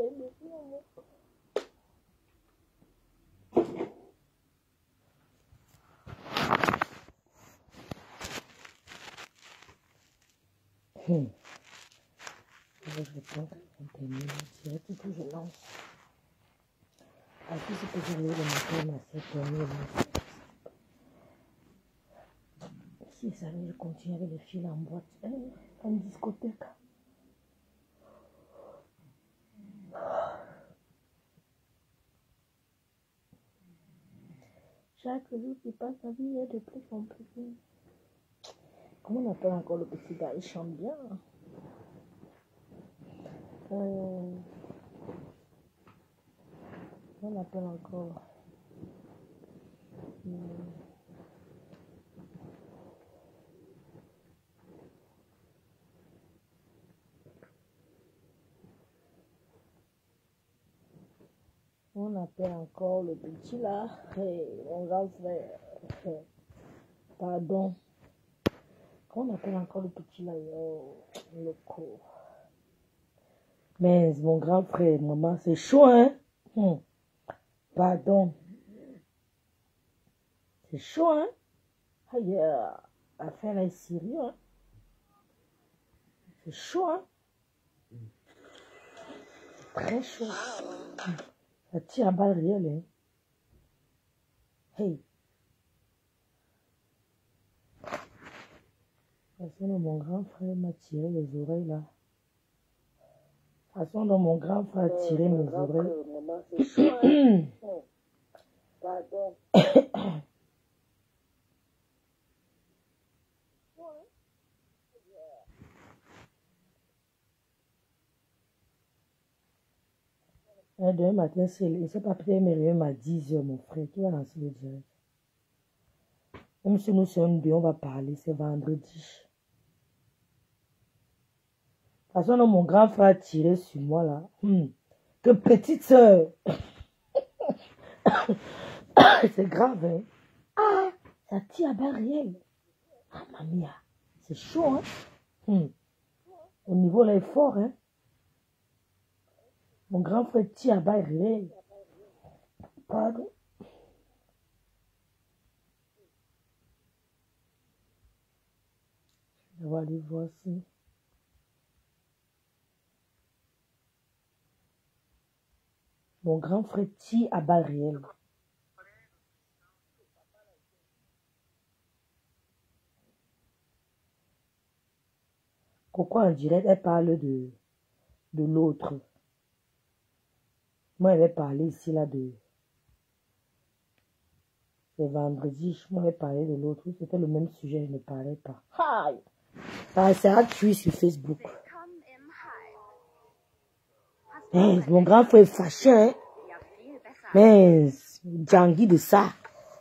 Je réponds à direct que je lance. À tout ce que j'ai eu le matin, à 7h30. Si ça veut, je continue avec les filles en boîte, en discothèque. Chaque jour qui passe, la vie est de plus en plus. Comment on appelle encore le petit gars? Il chante bien. On appelle encore. On appelle encore le petit là. Mon grand frère. Pardon. Comment on appelle encore le petit là? Le cours. Mais mon grand frère, maman, c'est chaud, hein? Pardon. C'est chaud, hein? Aïe, l'affaire là est sérieux, hein? C'est chaud, hein? Très chaud. Ça tire à balles réelles, hein? Hey! La façon dont mon grand frère m'a tiré les oreilles, là. La façon dont mon grand frère a tiré mes oreilles. Maman, c'est chaud, hein? Pardon. Demain matin, il ne s'est pas pris me réveiller à 10h, mon frère. Qui va lancer le direct? Même si nous sommes deux, on va parler. C'est vendredi. De toute façon, non, mon grand frère a tiré sur moi, là. Que petite soeur. C'est grave, hein? Ah, ça tire à balles réelles. Ah, mamia. C'est chaud, hein? Au niveau, là, est fort, hein? Mon grand frère tire à balles réelles. Pardon? Je vais aller voir si. Mon grand frère tire à balles réelles. Pourquoi en direct, elle parle de l'autre? Moi, elle va parler ici, là, de... C'est vendredi, moi, elle va parler de l'autre. C'était le même sujet, je ne parlais pas. Aïe! Ça sert tuer sur Facebook. Mais mon grand frère est fâché, hein? Mais Djangui de ça.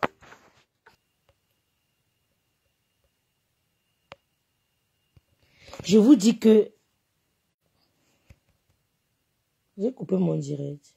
Je vous dis que j'ai coupé mon direct.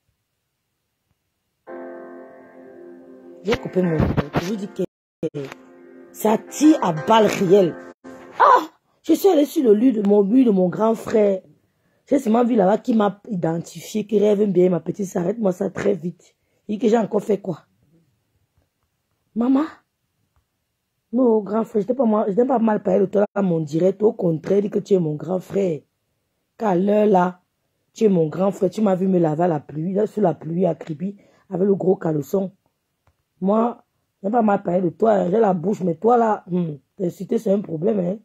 J'ai coupé mon direct. Je vous dis que ça tire à balles réelles. Ah! Je suis allée sur le lieu de mon grand frère. J'ai seulement vu là-bas qui m'a identifié, qui rêve bien, ma petite, s'arrête-moi ça très vite. Il dit que j'ai encore fait quoi? Maman? Non, grand frère, je n'ai pas mal parlé de toi à mon direct. Au contraire, dit que tu es mon grand frère. Qu'à l'heure là, tu es mon grand frère. Tu m'as vu me laver à la pluie, là, sous la pluie à Kribi, avec le gros caleçon. Moi, je n'ai pas mal parlé de toi. J'ai la bouche, mais toi là, t'insulter, c'est un problème, hein.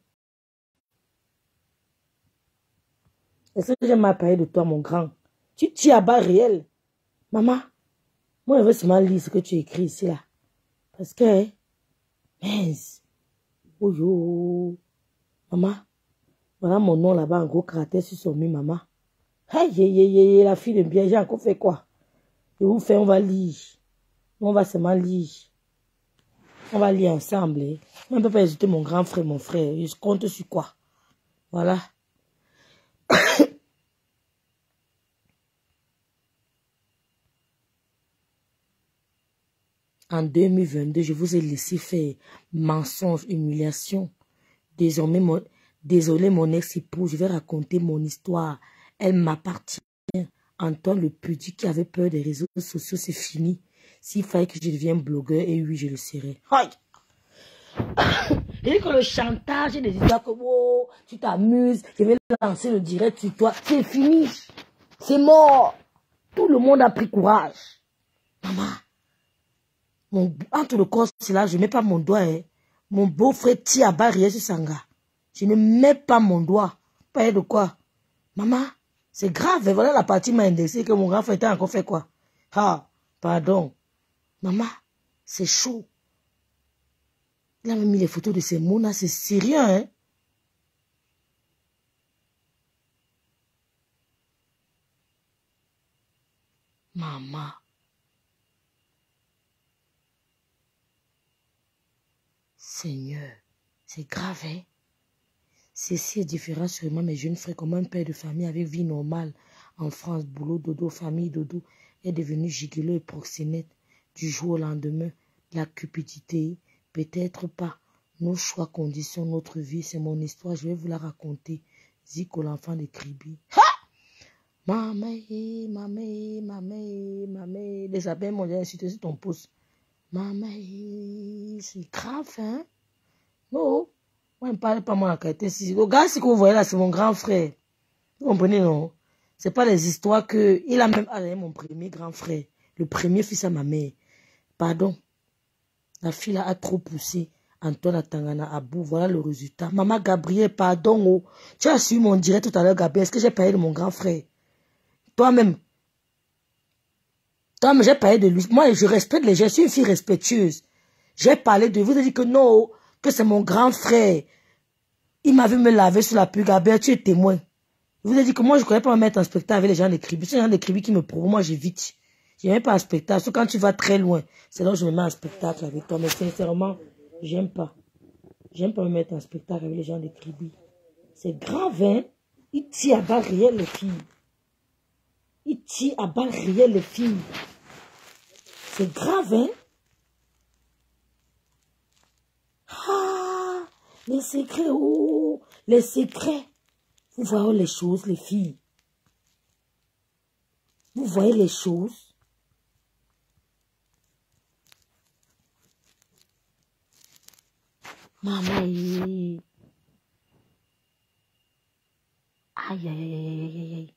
Est-ce que j'ai mal parlé de toi, mon grand? Tu tires à balles réelles. Maman, moi, je veux seulement lire ce que tu écris ici, là. Parce que, mince. Oh yo. Maman, voilà mon nom là-bas, en gros caractère sur son mur, maman. Hey, la fille de bien, j'ai encore fait quoi? Je vous fais, on va lire. On va seulement lire. On va lire ensemble. Hein. On ne peut pas hésiter mon grand frère, mon frère. Je compte sur quoi? Voilà. En 2022, je vous ai laissé faire mensonge, humiliation. Désolé, mon ex-époux, je vais raconter mon histoire. Elle m'appartient Antoine le petit qui avait peur des réseaux sociaux, c'est fini. S'il fallait que je devienne blogueur, et oui, je le serais. Et que le chantage et les histoires que oh, tu t'amuses, je vais lancer le direct sur toi, c'est fini. C'est mort. Tout le monde a pris courage. Maman, entre le corps, c'est là, je ne mets pas mon doigt. Hein. Mon beau-frère tire à barrière sur Sanga. Je ne mets pas mon doigt. Pas de quoi. Maman, c'est grave. Et voilà la partie m'a indexé que mon grand frère était encore fait quoi. Ah, pardon. Maman, c'est chaud. Il a même mis les photos de ces mots-là, c'est sérieux, hein. Maman. Seigneur, c'est grave, hein. Ceci est différent sûrement mes jeunes frères comme un père de famille avec vie normale en France, boulot, dodo, famille, dodo, est devenu gigolo et proxénète du jour au lendemain. La cupidité, peut-être pas. Nos choix conditionnent notre vie, c'est mon histoire, je vais vous la raconter. Zico, l'enfant de Kribi. Maman, les abeilles m'ont insulté sur ton pouce. Maman, c'est grave, hein? Non, moi, ne parle pas moi la qualité. Le gars, ce que vous voyez là, c'est mon grand frère. Vous comprenez, non? C'est pas les histoires que... Il a même allé mon premier grand frère. Le premier fils à ma mère. Pardon. La fille là a trop poussé. Antoine Atangana à bout. Voilà le résultat. Maman Gabriel, pardon. Oh. Tu as suivi mon direct tout à l'heure, Gabriel. Est-ce que j'ai parlé de mon grand frère? Toi-même, j'ai parlé de lui. Moi, je respecte les gens. Je suis une fille respectueuse. J'ai parlé de vous. Vous avez dit que non, que c'est mon grand frère. Il m'a vu me laver sur la pub. Gabriel, tu es témoin. Je vous ai dit que moi, je ne connais pas me mettre en spectacle avec les gens d'écribir. C'est les gens d'écribir qui me prouvent. Moi, j'évite. Je n'aime pas un spectacle. Sauf quand tu vas très loin, c'est là où je me mets en spectacle avec toi. Mais sincèrement, j'aime pas. J'aime pas me mettre en spectacle avec les gens d'écribir. C'est grave, hein? Il tire à balles réelles les filles. Il tire à balles réelles les filles. C'est grave, hein? Ah, les secrets, oh, les secrets. Vous voyez les choses, les filles. Vous voyez les choses. Maman, aïe, aïe, aïe, aïe, aïe.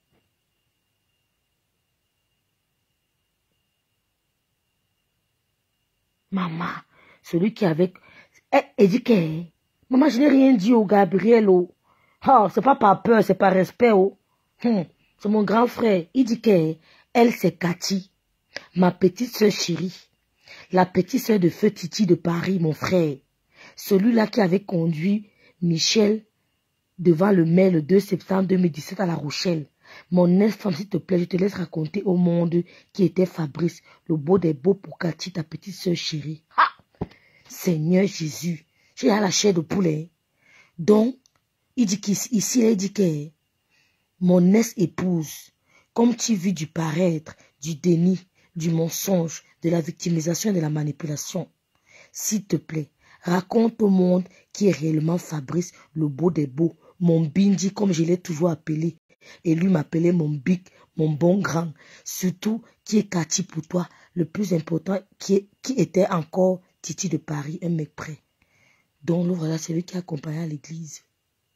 Maman, celui qui avait... Eh, dit que... Maman, je n'ai rien dit au Gabriel, oh. Oh, c'est pas par peur, c'est par respect, oh. C'est mon grand frère. Il dit que... Elle, c'est Cathy, ma petite soeur chérie. La petite soeur de feu Titi de Paris, mon frère. Celui-là qui avait conduit Michel devant le maire le 2 septembre 2017 à La Rochelle. Mon ex-femme, s'il te plaît, je te laisse raconter au monde qui était Fabrice, le beau des beaux pour Cathy, ta petite soeur chérie. Ha! Seigneur Jésus, j'ai la chair de poulet. Donc, il dit qu'ici, il dit que mon ex-épouse, comme tu vis du paraître, du déni, du mensonge, de la victimisation et de la manipulation, s'il te plaît, raconte au monde qui est réellement Fabrice, le beau des beaux, mon bindi comme je l'ai toujours appelé, et lui m'appelait mon big, mon bon grand, surtout qui est Cathy pour toi, le plus important qui était encore Titi de Paris, un mec prêt. Donc le voilà, c'est lui qui accompagnait à l'église.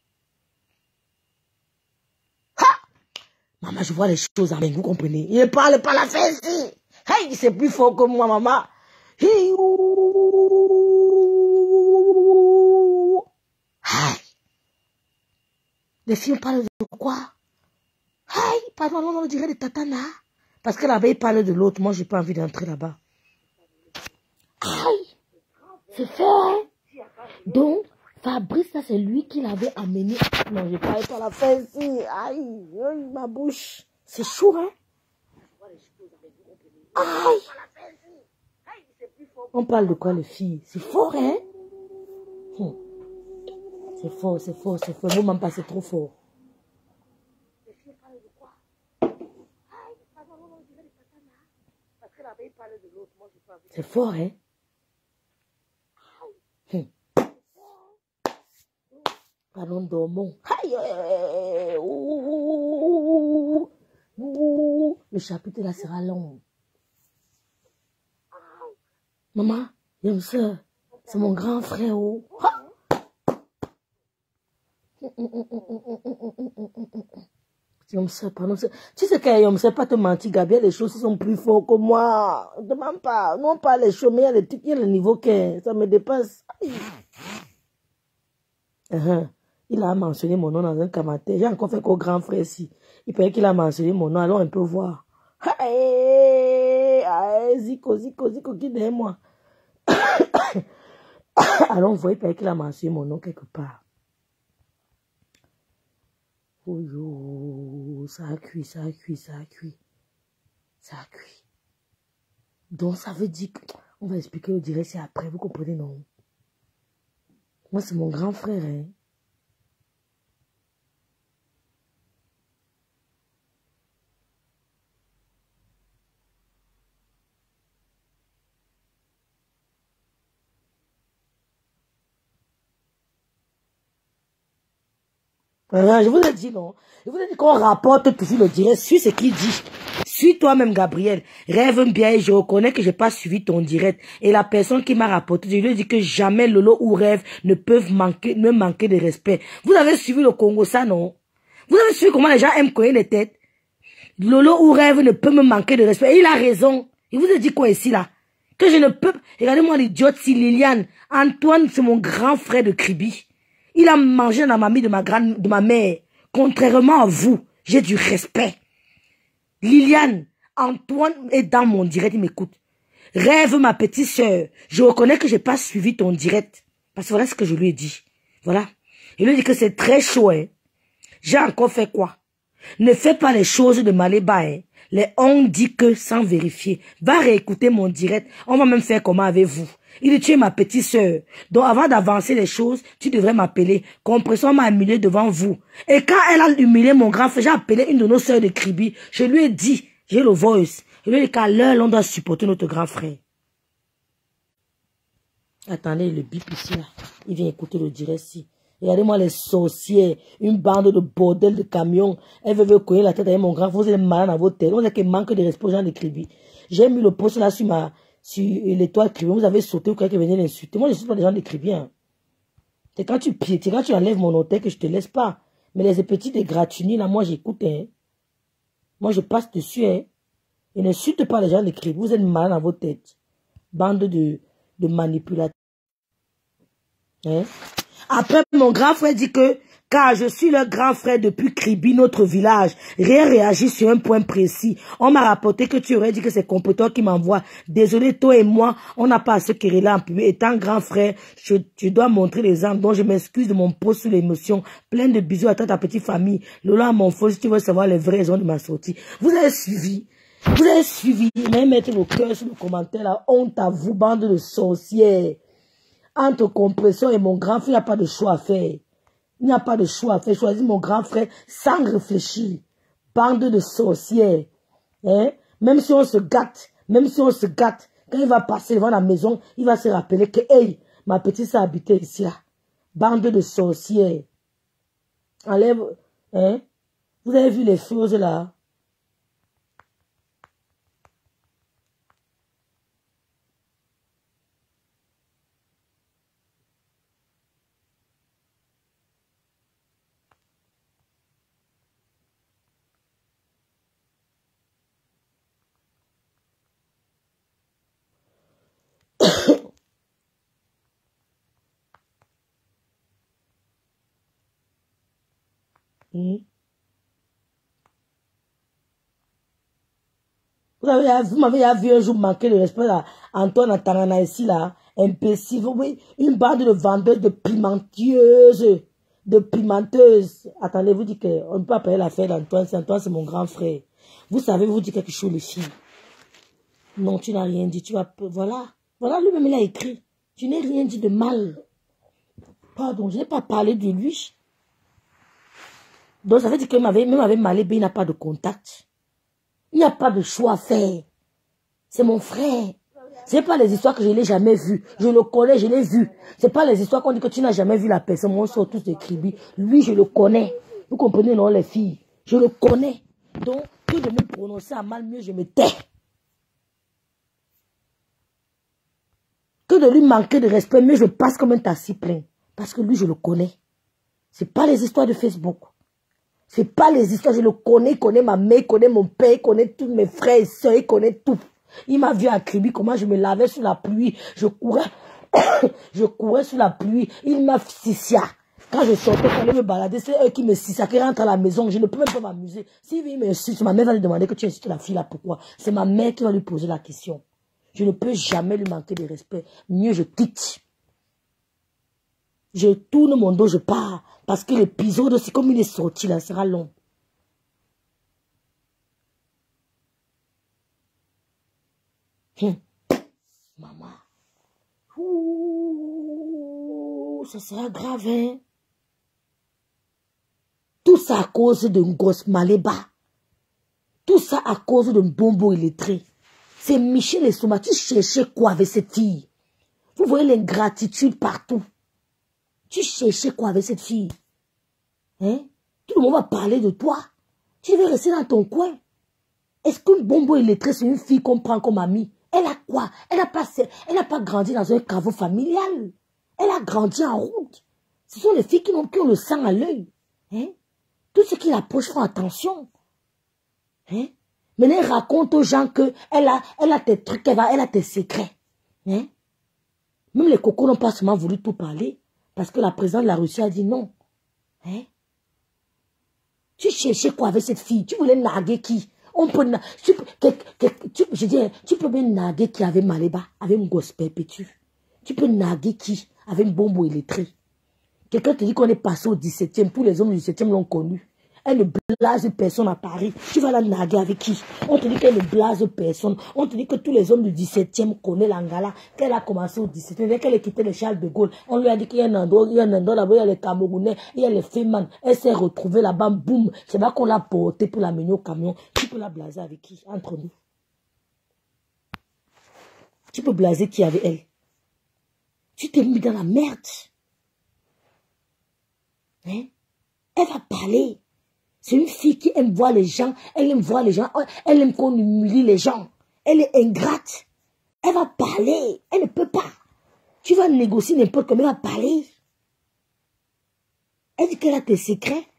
Ha! Maman, je vois les choses en main, vous comprenez? Il ne parle pas la fesse. Hey, c'est plus fort que moi, maman. Hey. Les filles parlent de quoi? Hey, pardon, on dirait des tatanas. Parce que là-bas, ils parlent de l'autre. Moi, j'ai pas envie d'entrer là-bas. Aïe, c'est fort, hein? Donc, Fabrice, ça, c'est lui qui l'avait amené. Non, je parle pas la fesse. Aïe, ma bouche. C'est chaud, hein? Aïe. On parle de quoi, les filles? C'est fort, hein? C'est fort, c'est fort, c'est fort. Vous m'en passez trop fort. C'est fort, hein? Pardon, dormons. Le chapitre là sera long. Maman, Yomse, c'est mon grand frère. Oh. Yomse, pardon. Tu sais que Yomse, pas te mentir, Gabriel, les choses sont plus fortes que moi. Ne demande pas. Non pas les choses, mais il y a le niveau que ça me dépasse. Il a mentionné mon nom dans un commentaire. J'ai encore fait qu'au grand frère ici. Il paraît qu'il a mentionné mon nom, alors on peut voir. Zico, qui est derrière moi. Alors on voit, il paraît qu'il a mentionné mon nom quelque part. Oh yo, ça a cuit. Donc ça veut dire qu'on va expliquer le direct, c'est après, vous comprenez, non? Moi, c'est mon grand frère, hein. Je vous ai dit non. Je vous ai dit qu'on rapporte toujours le direct. Suis ce qu'il dit. Suis toi-même, Gabriel. Rêve bien et je reconnais que je n'ai pas suivi ton direct. Et la personne qui m'a rapporté, je lui ai dit que jamais Lolo ou Rêve ne peuvent me manquer de respect. Vous avez suivi le Congo, ça, non? Vous avez suivi comment les gens aiment coller les têtes? Lolo ou Rêve ne peut me manquer de respect. Et il a raison. Il vous a dit quoi ici, là? Que je ne peux... Regardez-moi l'idiote, si Liliane. Antoine, c'est mon grand frère de Kribi. Il a mangé dans la mamie de ma mère. Contrairement à vous, j'ai du respect. Liliane, Antoine est dans mon direct, il m'écoute. Rêve, ma petite sœur. Je reconnais que j'ai pas suivi ton direct. Parce que voilà ce que je lui ai dit. Voilà. Il lui dit que c'est très chaud, hein. J'ai encore fait quoi? Ne fais pas les choses de Maléba, hein. Les on dit que sans vérifier. Va réécouter mon direct. On va même faire comment avec vous. Il dit, tu es ma petite sœur. Donc, avant d'avancer les choses, tu devrais m'appeler. Compression m'a humilié devant vous. Et quand elle a humilié mon grand frère, j'ai appelé une de nos sœurs de Kribi. Je lui ai dit, j'ai le voice. Je lui ai dit qu'à l'heure, on doit supporter notre grand frère. Attendez, le bip ici, là. Il vient écouter le direct ici. Regardez-moi les sorcières, une bande de bordel de camions. Elle veut coller la tête avec mon grand frère. Vous êtes malade dans votre tête. On sait qu'il manque de respect aux gens de Kribi. J'ai mis le post là sur l'étoile Kribi. Vous avez sauté ou quelqu'un venait l'insulter. Moi, je ne suis pas des gens de Kribi. Hein. C'est quand tu piétines, quand tu enlèves mon hôtel que je te laisse pas. Mais les petits dégratunis, là, moi, j'écoute. Hein. Moi, je passe dessus. Hein. Et n'insulte pas les gens de Kribi. Vous êtes malade dans votre tête. Bande de manipulateurs. Hein? Après, mon grand frère dit que, car je suis le grand frère depuis Kribi, notre village, rien réagit sur un point précis. On m'a rapporté que tu aurais dit que c'est Compétent qui m'envoie. Désolé, toi et moi, on n'a pas à se quereller en public. Étant grand frère, tu dois montrer l'exemple. Donc, je m'excuse de mon post sur l'émotion. Plein de bisous à toi, ta petite famille. Lola, mon faux, si tu veux savoir les vraies raisons de ma sortie. Vous avez suivi. Même mettre le cœur sur le commentaire, là. Honte à vous, bande de sorcières. Entre Compression et mon grand frère, il n'y a pas de choix à faire. Il n'y a pas de choix à faire. Choisis mon grand frère sans réfléchir. Bande de sorcières. Hein? Même si on se gâte, quand il va passer devant la maison, il va se rappeler que, hey, ma petite s'est habitée ici, là. Bande de sorcières. Enlève, hein? Vous avez vu les choses, là? Vous m'avez vu un jour manquer de respect à Antoine Atangana ici, là. Imbécile. Oui, une bande de vendeurs de pimenteuses. Attendez, vous dites qu'on ne peut pas appeler l'affaire d'Antoine. Antoine, c'est mon grand frère. Vous savez, vous dites quelque chose, les filles. Non, tu n'as rien dit. Tu vas, voilà. Voilà, lui-même, il a écrit. Je n'ai rien dit de mal. Pardon, je n'ai pas parlé de lui. Donc, ça veut dire que même avec Malébé, il n'a pas de contact. Il n'y a pas de choix à faire. C'est mon frère. C'est pas les histoires que je n'ai jamais vues. Je le connais, je l'ai vu. C'est pas les histoires qu'on dit que tu n'as jamais vu la personne. Moi, on sort tous des cribis. Lui, je le connais. Vous comprenez, non, les filles? Je le connais. Donc, Que de me prononcer à mal, mieux je me tais. Que de lui manquer de respect, mieux je passe comme un taxi plein. Parce que lui, je le connais. C'est pas les histoires de Facebook. C'est pas les histoires, je le connais, il connaît ma mère, il connaît mon père, il connaît tous mes frères et soeurs, il connaît tout. Il m'a vu à Kribi, comment je me lavais sous la pluie, je courais, je courais sous la pluie, il m'a sissia. Quand je sortais pour aller me balader, c'est eux qui me sissia, qui rentrent à la maison, je ne peux même pas m'amuser. S'il vient m'insulter, ma mère va lui demander que tu insultes la fille là, pourquoi? C'est ma mère qui va lui poser la question. Je ne peux jamais lui manquer de respect. Mieux je quitte. Je tourne mon dos, je pars. Parce que l'épisode, c'est comme il est sorti là, sera long. Maman. Ouh, ça sera grave, hein. Tout ça à cause d'un gosse maléba. Tout ça à cause d'un bonbon illettré. C'est Michel et Souma. Tu cherchais quoi avec cette fille? Vous voyez l'ingratitude partout. Tu cherchais quoi avec cette fille? Hein? Tout le monde va parler de toi. Tu devais rester dans ton coin. Est-ce qu'une bonbon illettrée, c'est une fille qu'on prend comme amie? Elle a quoi? Elle n'a pas grandi dans un caveau familial. Elle a grandi en route. Ce sont les filles qui ont le sang à l'œil. Hein? Tous ceux qui l'approchent font attention. Hein? Mais elle raconte aux gens qu'elle a tes trucs, elle a tes secrets. Hein? Même les cocos n'ont pas seulement voulu tout parler. Parce que la présidente de la Russie a dit non. Hein? Tu cherchais quoi avec cette fille? Tu voulais narguer qui? On peut, je dis, tu peux bien narguer qui avait Maléba, avec un gosse perpétue. Tu peux narguer qui avec une bombe illettrée. Quelqu'un te dit qu'on est passé au 17e, tous les hommes du 17e l'ont connu. Elle ne blase personne à Paris. Tu vas la narguer avec qui? On te dit qu'elle ne blase personne. On te dit que tous les hommes du 17e connaissent l'Angala. Qu'elle a commencé au 17e. Dès qu'elle a quitté le Charles de Gaulle, on lui a dit qu'il y a un endroit là-bas, il y a les Camerounais, il y a les Féman. Elle s'est retrouvée là-bas, boum. C'est là qu'on l'a portée pour la mener au camion. Tu peux la blaser avec qui? Entre nous. Tu peux blaser qui avec elle? Tu t'es mis dans la merde. Hein? Elle va parler. C'est une fille qui aime voir les gens. Elle aime voir les gens. Elle aime qu'on humilie les gens. Elle est ingrate. Elle va parler. Elle ne peut pas. Tu vas négocier n'importe comment. Elle va parler. Elle dit qu'elle a tes secrets.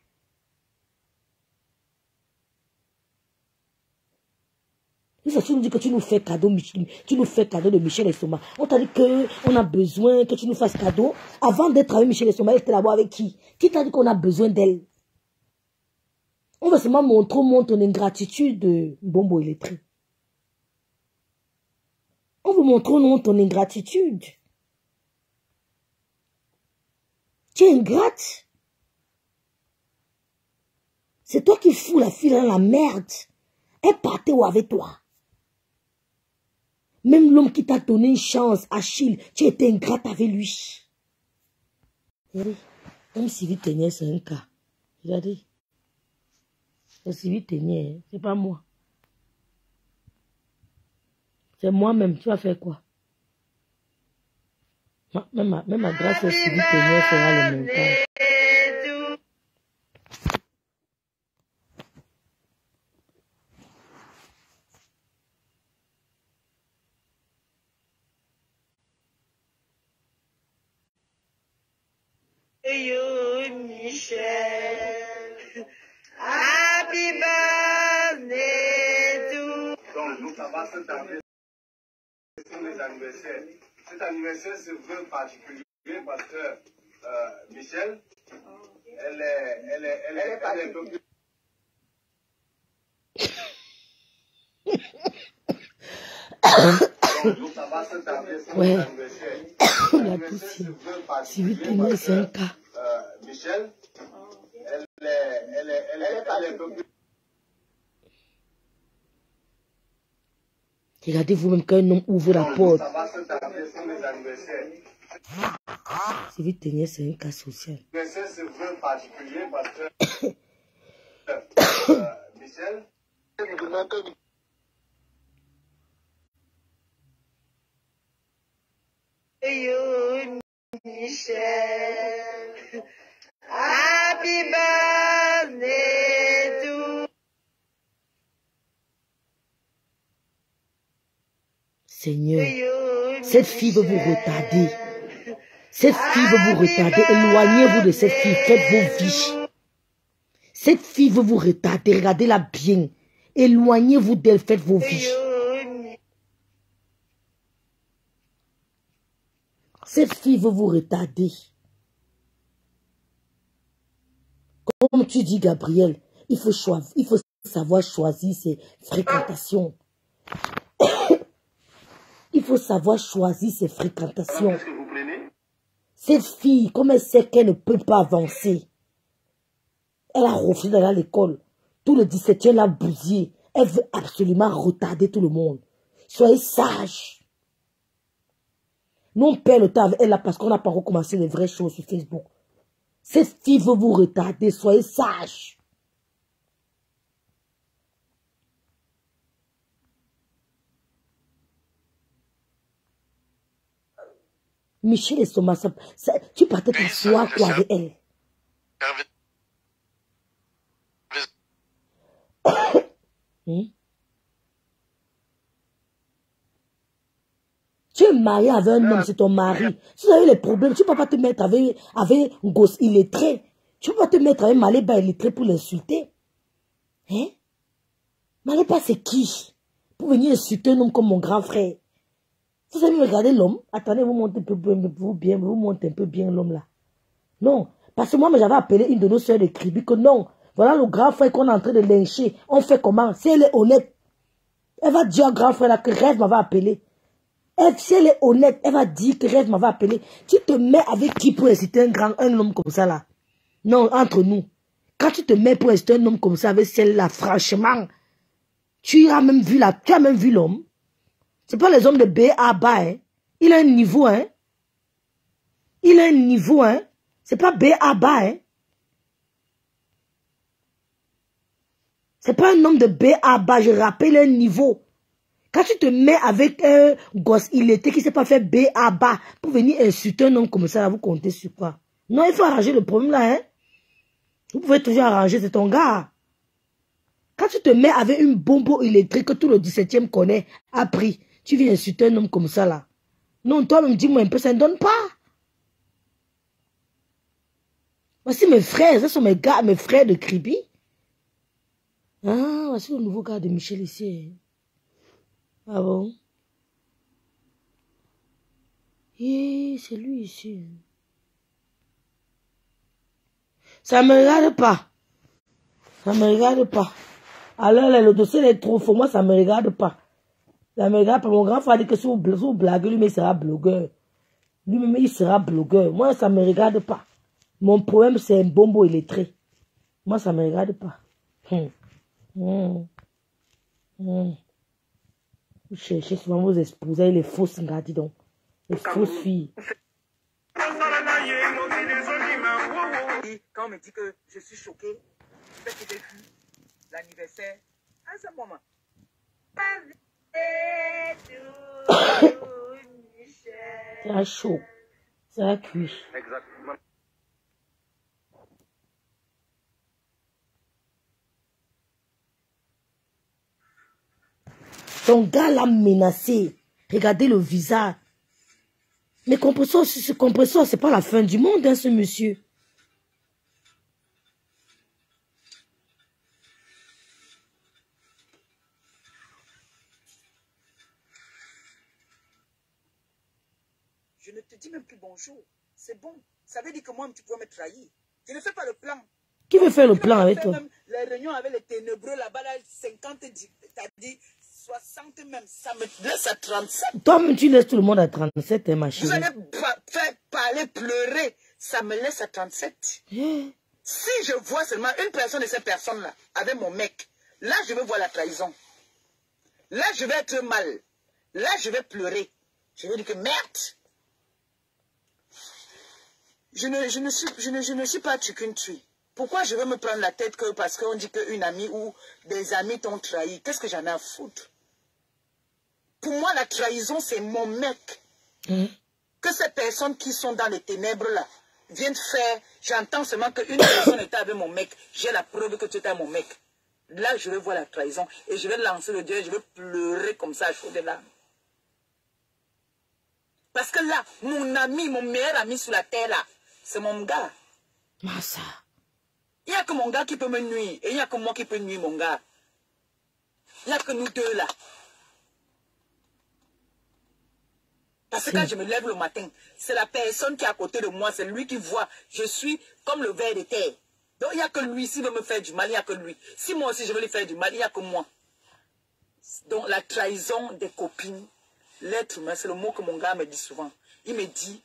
Tu nous dis que tu nous fais cadeau, tu nous fais cadeau de Michel et Soma. On t'a dit qu'on a besoin que tu nous fasses cadeau. Avant d'être avec Michel et Soma, elle était là-bas avec qui? Qui t'a dit qu'on a besoin d'elle? On va seulement montrer ton ingratitude de bonbon illettré. On veut montrer ton ingratitude. Tu es ingrate. C'est toi qui fous la fille dans la merde. Elle partait où avec toi? Même l'homme qui t'a donné une chance, Achille, tu étais ingrate avec lui. Regardez, comme Sylvie Ténier, c'est un cas. Regardez. C'est Sylvie Ténier, c'est pas moi. C'est moi-même, tu vas faire quoi? Même ma grâce à Sylvie Ténier fera le montage. You, Michel. Happy birthday to... Donc, nous, ça va se tarder sur les anniversaires. Cet anniversaire, c'est vraiment particulier parce que Michel, elle est un peu plus... Donc, nous, ça va se tarder sur les anniversaires. La poussière. Sylvie Ténier, c'est un cas. Michel, elle est un peu plus... Regardez vous-même quand un homme ouvre la porte. Ça va se tarder sur les anniversaires. Sylvie Ténier, c'est un cas social. L'anniversaire, c'est vraiment particulier parce que Michel, you, Michel. Happy birthday to... Seigneur, cette fille veut vous retarder. Cette fille veut vous retarder. Éloignez-vous de cette fille. Faites vos vies. Cette fille veut vous retarder. Regardez-la bien. Éloignez-vous d'elle. Faites vos vies. Cette fille veut vous retarder. Comme tu dis, Gabriel, il faut savoir choisir ses fréquentations. Il faut savoir choisir ses fréquentations. Qu'est-ce que vous prenez? Cette fille, comme elle sait qu'elle ne peut pas avancer, elle a refusé d'aller à l'école. Tout le 17e l'a bousillé. Elle veut absolument retarder tout le monde. Soyez sages. Nous, on perd le temps avec elle là parce qu'on n'a pas recommencé les vraies choses sur Facebook. Cette fille veut vous retarder. Soyez sages. Michel et Soma, tu partais t'asseoir quoi avec elle? Tu es marié avec un homme, c'est ton mari. Si tu as eu des problèmes, tu ne peux pas te mettre avec un gosse illettré. Tu ne peux pas te mettre avec Maléba illettré pour l'insulter. Hein? Maléba, c'est qui? Pour venir insulter un homme comme mon grand frère. Vous avez regardé l'homme? Attendez, vous montez un peu bien, vous montez un peu bien l'homme là. Non, parce que moi, j'avais appelé une de nos soeurs de Kribi que non, voilà le grand frère qu'on est en train de lyncher. On fait comment? Si elle est honnête, elle va dire au grand frère là que Rêve m'avait appelé. Si elle est honnête, elle va dire que Rêve m'avait appelé. Tu te mets avec qui pour inciter un homme comme ça là? Non, entre nous. Quand tu te mets pour inciter un homme comme ça avec celle-là, franchement, tu as même vu l'homme. C'est pas les hommes de B à bas, hein. Il a un niveau, hein. Il a un niveau, hein. C'est pas B à bas, hein. C'est pas un homme de B à bas, je rappelle un niveau. Quand tu te mets avec un gosse illettré qui ne sait pas faire B à bas pour venir insulter un homme comme ça, là, vous comptez sur quoi? Non, il faut arranger le problème là, hein. Vous pouvez toujours arranger, c'est ton gars. Quand tu te mets avec une bombe illettrée que tout le 17e connaît, a pris, tu viens insulter un homme comme ça là. Non, toi-même, dis-moi un peu, ça ne donne pas. Voici mes frères, ce sont mes gars, mes frères de Kribi. Ah, voici le nouveau gars de Michel ici. Ah bon? C'est lui ici. Ça me regarde pas. Ça me regarde pas. Alors, le dossier est trop faux. Moi, ça me regarde pas. Ça me regarde pas. Mon grand frère dit que si vous blaguez, lui, il sera blogueur. Lui-même, il sera blogueur. Moi, ça me regarde pas. Mon problème, c'est un bombo illettré. Moi, ça me regarde pas. Vous cherchez souvent vos épouses, les fausses gars, dis donc. Les fausses filles. Quand on me dit que je suis choquée, parce que j'ai vu l'anniversaire à ce moment. C'est un chaud. C'est un cuit. Exactement. Ton gars l'a menacé. Regardez le visage. Mais compresseur, c'est pas la fin du monde, hein, ce monsieur. Je ne te dis même plus bonjour. C'est bon. Ça veut dire que moi, tu pourrais me trahir. Je ne fais pas le plan. Qui veut faire le plan avec toi? Même les réunions avec les ténébreux là-bas, là, 50, t'as dit 60 même. Ça me laisse à 37. Toi-même, tu laisses tout le monde à 37, hein, ma chérie. Vous allez faire parler, pleurer. Ça me laisse à 37. Si je vois seulement une personne de ces personnes-là avec mon mec, là, je vais voir la trahison. Là, je vais être mal. Là, je vais pleurer. Je vais dire que merde. Je ne suis pas qu'une tuile. Pourquoi je vais me prendre la tête que parce qu'on dit qu'une amie ou des amis t'ont trahi? Qu'est-ce que j'en ai à foutre? Pour moi, la trahison, c'est mon mec. Que ces personnes qui sont dans les ténèbres là viennent faire. J'entends seulement qu'une personne était avec mon mec. J'ai la preuve que tu étais mon mec. Là, je vais voir la trahison et je vais lancer le Dieu et je vais pleurer comme ça à chaud des larmes. Parce que là, mon ami, mon meilleur ami sur la terre, là, c'est mon gars. Massa. Il n'y a que mon gars qui peut me nuire. Et il n'y a que moi qui peux nuire mon gars. Il n'y a que nous deux là. Parce que quand je me lève le matin, c'est la personne qui est à côté de moi, c'est lui qui voit. Je suis comme le ver de terre. Donc il n'y a que lui. S'il veut me faire du mal, il n'y a que lui. Si moi aussi je veux lui faire du mal, il n'y a que moi. Donc la trahison des copines, l'être humain, c'est le mot que mon gars me dit souvent. Il me dit,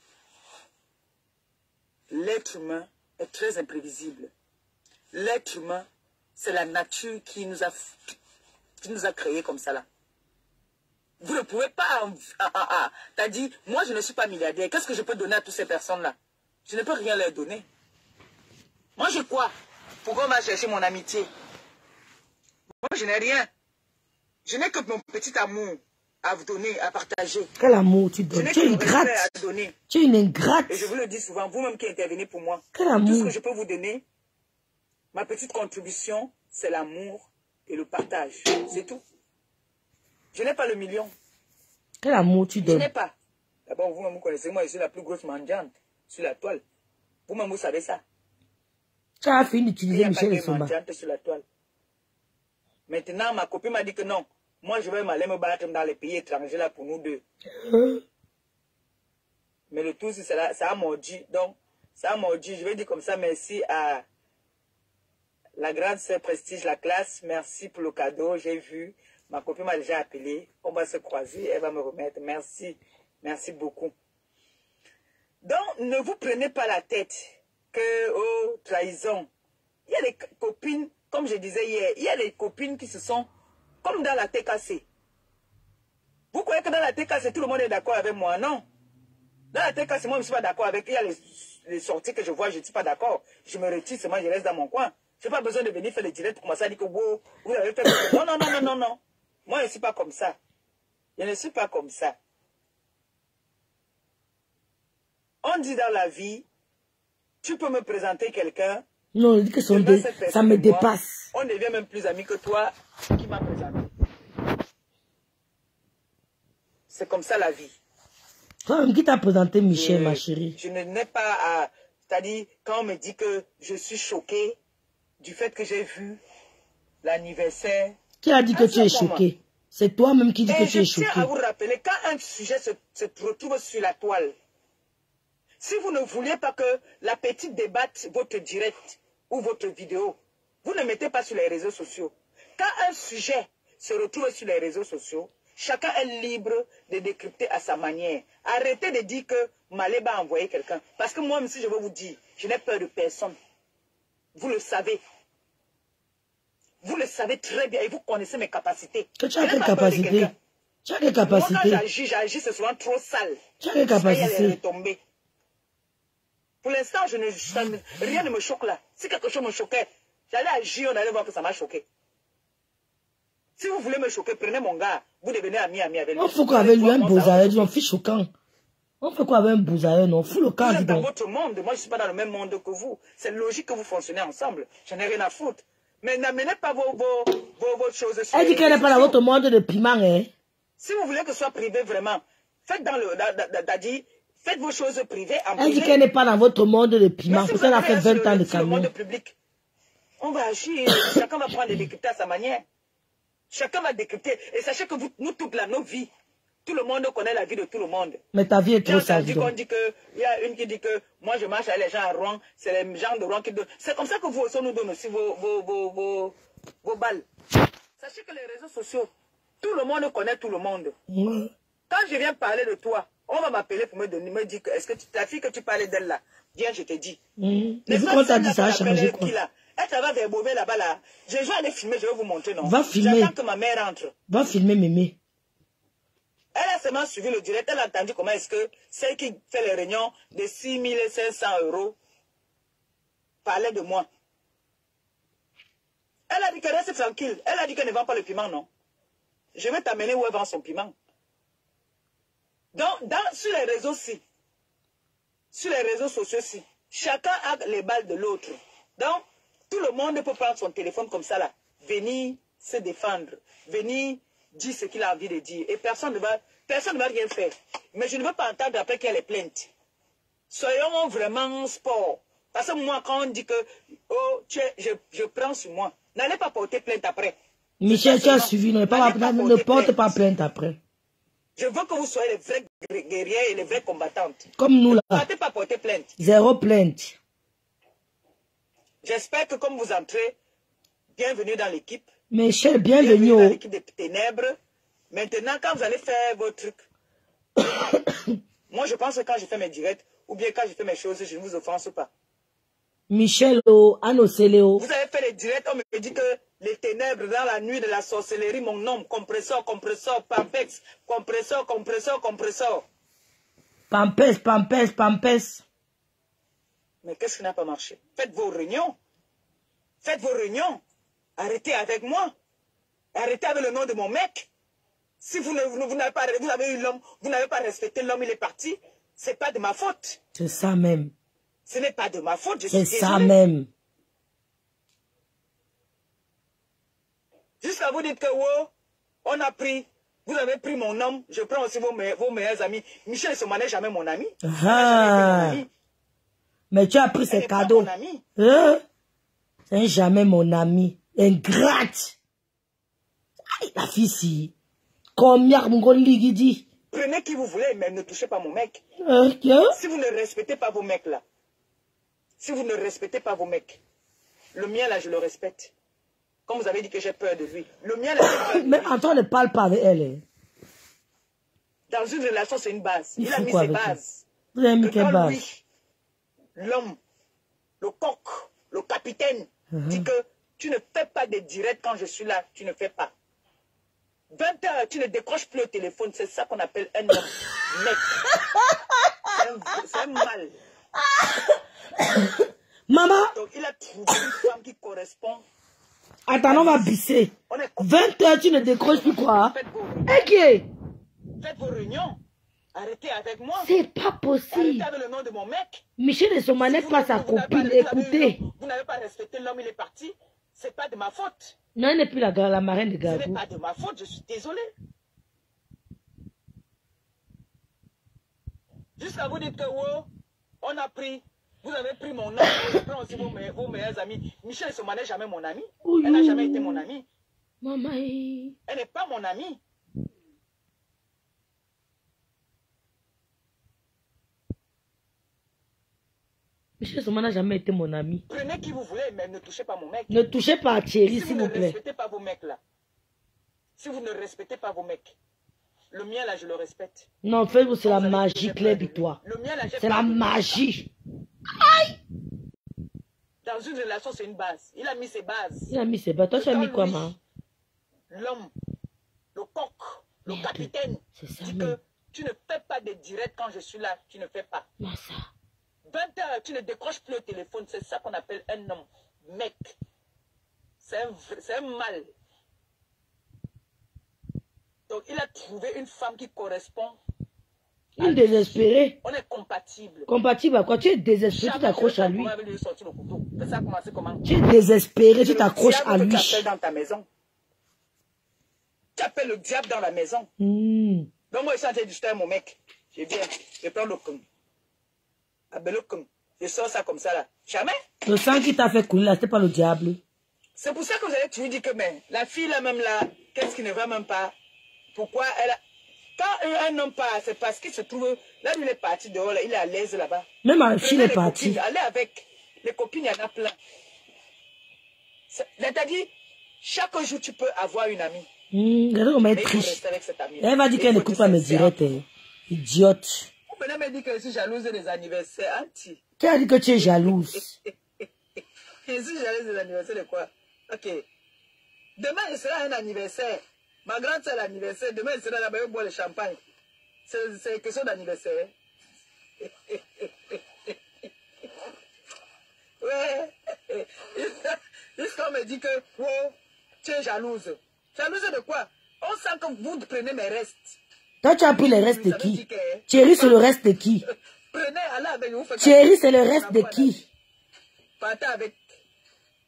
l'être humain est très imprévisible. L'être humain, c'est la nature qui nous a créés comme ça là. Vous ne pouvez pas... T'as dit, moi je ne suis pas milliardaire. Qu'est-ce que je peux donner à toutes ces personnes-là? Je ne peux rien leur donner. Moi je crois. Pourquoi on va chercher mon amitié? Moi je n'ai rien. Je n'ai que mon petit amour à vous donner, à partager. Quel amour tu donnes? Tu es une ingrate. Tu es une ingrate. Et je vous le dis souvent, vous-même qui intervenez pour moi. Quel amour? Tout ce que je peux vous donner, ma petite contribution, c'est l'amour et le partage. C'est tout. Je n'ai pas le million. Quel amour tu donnes? Je n'ai pas. D'abord, vous-même, vous connaissez, moi, je suis la plus grosse mendiante sur la toile. Vous-même, vous savez ça. Tu as fini d'utiliser Michel Soma. Mendiante sur la toile. Maintenant, ma copine m'a dit que non. Moi, je vais aller me battre dans les pays étrangers là pour nous deux. Mais le tout, ça a mordu. Donc, ça a mordu. Je vais dire comme ça, merci à la grande sœur Prestige, la classe. Merci pour le cadeau. J'ai vu. Ma copine m'a déjà appelé. On va se croiser. Elle va me remettre. Merci. Merci beaucoup. Donc, ne vous prenez pas la tête que, oh, trahison. Il y a des copines, comme je disais hier, il y a des copines qui se sont comme dans la TKC. Vous croyez que dans la TKC, tout le monde est d'accord avec moi? Non. Dans la TKC, moi, je ne suis pas d'accord avec. Il y a les sorties que je vois, je ne suis pas d'accord. Je me retire seulement, je reste dans mon coin. Je n'ai pas besoin de venir faire le direct pour commencer à dire que wow, vous avez fait... Non, non, non, non, non, non. Moi, je ne suis pas comme ça. Je ne suis pas comme ça. On dit dans la vie, tu peux me présenter quelqu'un. Non, je dis que ça me dépasse. On devient même plus amis que toi qui m'a présenté. C'est comme ça la vie. Toi-même qui t'a présenté Michel, ma chérie. Je n'ai pas à... C'est-à-dire, quand on me dit que je suis choquée du fait que j'ai vu l'anniversaire... Qui a dit que tu es choquée? C'est toi-même qui dis que tu es choquée. Je tiens à vous rappeler, quand un sujet se retrouve sur la toile, si vous ne vouliez pas que la petite débatte votre direct ou votre vidéo, vous ne mettez pas sur les réseaux sociaux. Quand un sujet se retrouve sur les réseaux sociaux, chacun est libre de décrypter à sa manière. Arrêtez de dire que Maléba a envoyé quelqu'un. Parce que moi, même si je veux vous dire, je n'ai peur de personne. Vous le savez. Vous le savez très bien et vous connaissez mes capacités. Que tu as quelle capacité? Tu as quelle capacité? Moi, quand j'agis, c'est souvent trop sale. Tu as quelle capacité? Pour l'instant, rien ne me choque là. Si quelque chose me choquait, j'allais agir, on allait voir que ça m'a choqué. Si vous voulez me choquer, prenez mon gars. Vous devenez ami avec lui. On fait quoi avec lui, un bousaïeux, on fait choquant. On fait quoi avec un bousaïeux, non? Fous le camp, vous êtes dans votre monde. Moi, je ne suis pas dans le même monde que vous. C'est logique que vous fonctionnez ensemble. Je n'ai rien à foutre. Mais n'amenez pas vos choses sur elle dit qu'elle n'est pas dans votre monde de piment, hein? Si vous voulez que ce soit privé, vraiment, faites faites vos choses privées en privé. Elle dit qu'elle n'est pas dans votre monde de piment. Parce qu'elle a fait 20 ans de camion. Monde public. On va agir. Chacun va prendre des décrypter à sa manière. Chacun va décrypter. Et sachez que nous toutes là, nos vies, tout le monde connaît la vie de tout le monde. Mais ta vie est trop sage. Il y a une qui dit que moi je marche avec les gens à Rouen, c'est les gens de Rouen qui donnent. C'est comme ça que vous aussi nous donnez aussi vos balles. Sachez que les réseaux sociaux, tout le monde connaît tout le monde. Quand je viens parler de toi, on va m'appeler pour me dire que est-ce que la fille que tu parlais d'elle là, viens, je te dis. Mais vu qu'on t'a dit ça a changé quoi? Elle travaille vers Beauvais là-bas là. Je vais aller filmer, je vais vous montrer, non? Va filmer. J'attends que ma mère entre. Va filmer Mémé. Elle a seulement suivi le direct, elle a entendu comment est-ce que celle qui fait les réunions de 6 500 € parlait de moi. Elle a dit qu'elle reste tranquille. Elle a dit qu'elle ne vend pas le piment, non? Je vais t'amener où elle vend son piment. Donc, sur les réseaux-ci, sur les réseaux sociaux-ci, chacun a les balles de l'autre. Donc, tout le monde peut prendre son téléphone comme ça, là, venir se défendre, venir dire ce qu'il a envie de dire. Et personne personne ne va rien faire. Mais je ne veux pas entendre après qu'il y a les plaintes. Soyons vraiment sport. Parce que moi, quand on dit que oh, je prends sur moi, n'allez pas porter plainte après. Michel, tu as suivi, ne porte pas plainte après. Je veux que vous soyez les vrais guerriers et les vraies combattantes. Comme nous là. Ne partez pas porter plainte. Zéro plainte. J'espère que comme vous entrez, bienvenue dans l'équipe. Michel, bienvenue dans l'équipe des ténèbres. Maintenant, quand vous allez faire vos trucs, moi je pense que quand je fais mes directs, ou bien quand je fais mes choses, je ne vous offense pas. Michel, Anno Céléo. Vous avez fait les directs, on me dit que les ténèbres dans la nuit de la sorcellerie, mon nom, compresseur, compresseur, pampex, compresseur, compresseur, compresseur. Pampes, pampes, pampes. Mais qu'est-ce qui n'a pas marché? Faites vos réunions. Faites vos réunions. Arrêtez avec moi. Arrêtez avec le nom de mon mec. Si vous avez eu l'homme, vous n'avez pas respecté l'homme, il est parti. C'est pas de ma faute. C'est ça même. Ce n'est pas de ma faute, je suis désolé. C'est ça même. Jusqu'à vous dire que oh, on a pris, vous avez pris mon homme, je prends aussi vos meilleurs amis. Michel Soma n'est jamais mon ami. Ah. Mais tu as pris ses cadeaux. C'est jamais mon ami. Ingrate. La fille si. Combien mon dit. Prenez qui vous voulez, mais ne touchez pas mon mec. Si vous ne respectez pas vos mecs là, si vous ne respectez pas vos mecs, le mien là, je le respecte. Comme vous avez dit que j'ai peur de lui. Le mien là, j'ai peur de lui. Mais Antoine ne parle pas avec elle. Dans une relation, c'est une base. Il a mis ses bases. Vous avez mis quelle base? Lui, l'homme, le coq, le capitaine, dit que tu ne fais pas de direct quand je suis là, tu ne fais pas. 20 heures, tu ne décroches plus le téléphone, c'est ça qu'on appelle un homme. Mec. C'est un mal. Maman. Donc il a trouvé une femme qui correspond. Attends, on va bisser. 20 heures, tu ne décroches plus quoi? Faites vos réunions. Arrêtez avec moi. C'est pas possible. Arrêtez avec le nom de mon mec. Michel et Soma n'est pas sa copine. Écoutez. Vous n'avez pas respecté l'homme, il est parti. C'est pas de ma faute. Non, elle n'est plus la marraine de Gabou. Ce n'est pas de ma faute, je suis désolé. Jusqu'à vous dire que oh, on a pris, vous avez pris mon nom, je prends aussi vos meilleurs amis. Michel Soma n'est jamais mon ami. Elle n'a jamais été mon amie. Maman. Elle n'est pas mon amie. Michel Soma n'a jamais été mon ami. Prenez qui vous voulez, mais ne touchez pas mon mec. Ne touchez pas à Thierry, s'il vous plaît. Si vous ne respectez pas vos mecs là, si vous ne respectez pas vos mecs, le mien là, je le respecte. Non, faites-vous, c'est la magie, Claire Victoire. C'est la magie. Aïe! Dans une relation, c'est une base. Il a mis ses bases. Il a mis ses bases. Toi, tu as mis quoi, maman? L'homme, le coq, le capitaine, dit que tu ne fais pas de direct quand je suis là, tu ne fais pas. 20 heures, tu ne décroches plus le téléphone, c'est ça qu'on appelle un homme. Mec, c'est un mal. Donc, il a trouvé une femme qui correspond. Une désespérée. On est compatible. Compatible à quoi? Tu es désespéré, tu t'accroches à lui. Ça a commencé comment? Tu es désespéré, tu t'accroches à lui. Tu appelles dans ta maison. Tu appelles le diable dans la maison. Donc, moi, je suis en train de discuter mon mec. Je viens, je prends le con. Je sors ça comme ça là. Jamais. Le sang qui t'a fait couler là, c'était pas le diable. C'est pour ça que vous avez toujours dit que mais, la fille là même là, qu'est-ce qui ne va même pas? Pourquoi elle a... Quand un homme part, c'est parce qu'il se trouve... Là, il est parti dehors, là, il est à l'aise là-bas. Même ma fille est partie. Allez avec les copines, il y en a plein. C'est-à-dire, chaque jour, tu peux avoir une amie. Regardez comment elle est triste. Elle va dire qu'elle n'écoute pas mes directs. Idiote. Maintenant, elle dit que je suis jalouse des anniversaires. Qui a dit que tu es jalouse? Je suis jalouse des anniversaires de quoi? Ok. Demain, il sera un anniversaire. Ma grande sœur l'anniversaire. Demain, elle sera là-bas, elle boit le champagne. C'est question d'anniversaire. Ouais. Jusqu'à me dit que, oh, tu es jalouse. Jalouse de quoi? On sent que vous prenez mes restes. Toi, tu as pris les restes de qui? Thierry, c'est le reste de qui? Prenez, allez avec vous. Thierry, c'est le reste de qui? Partez avec.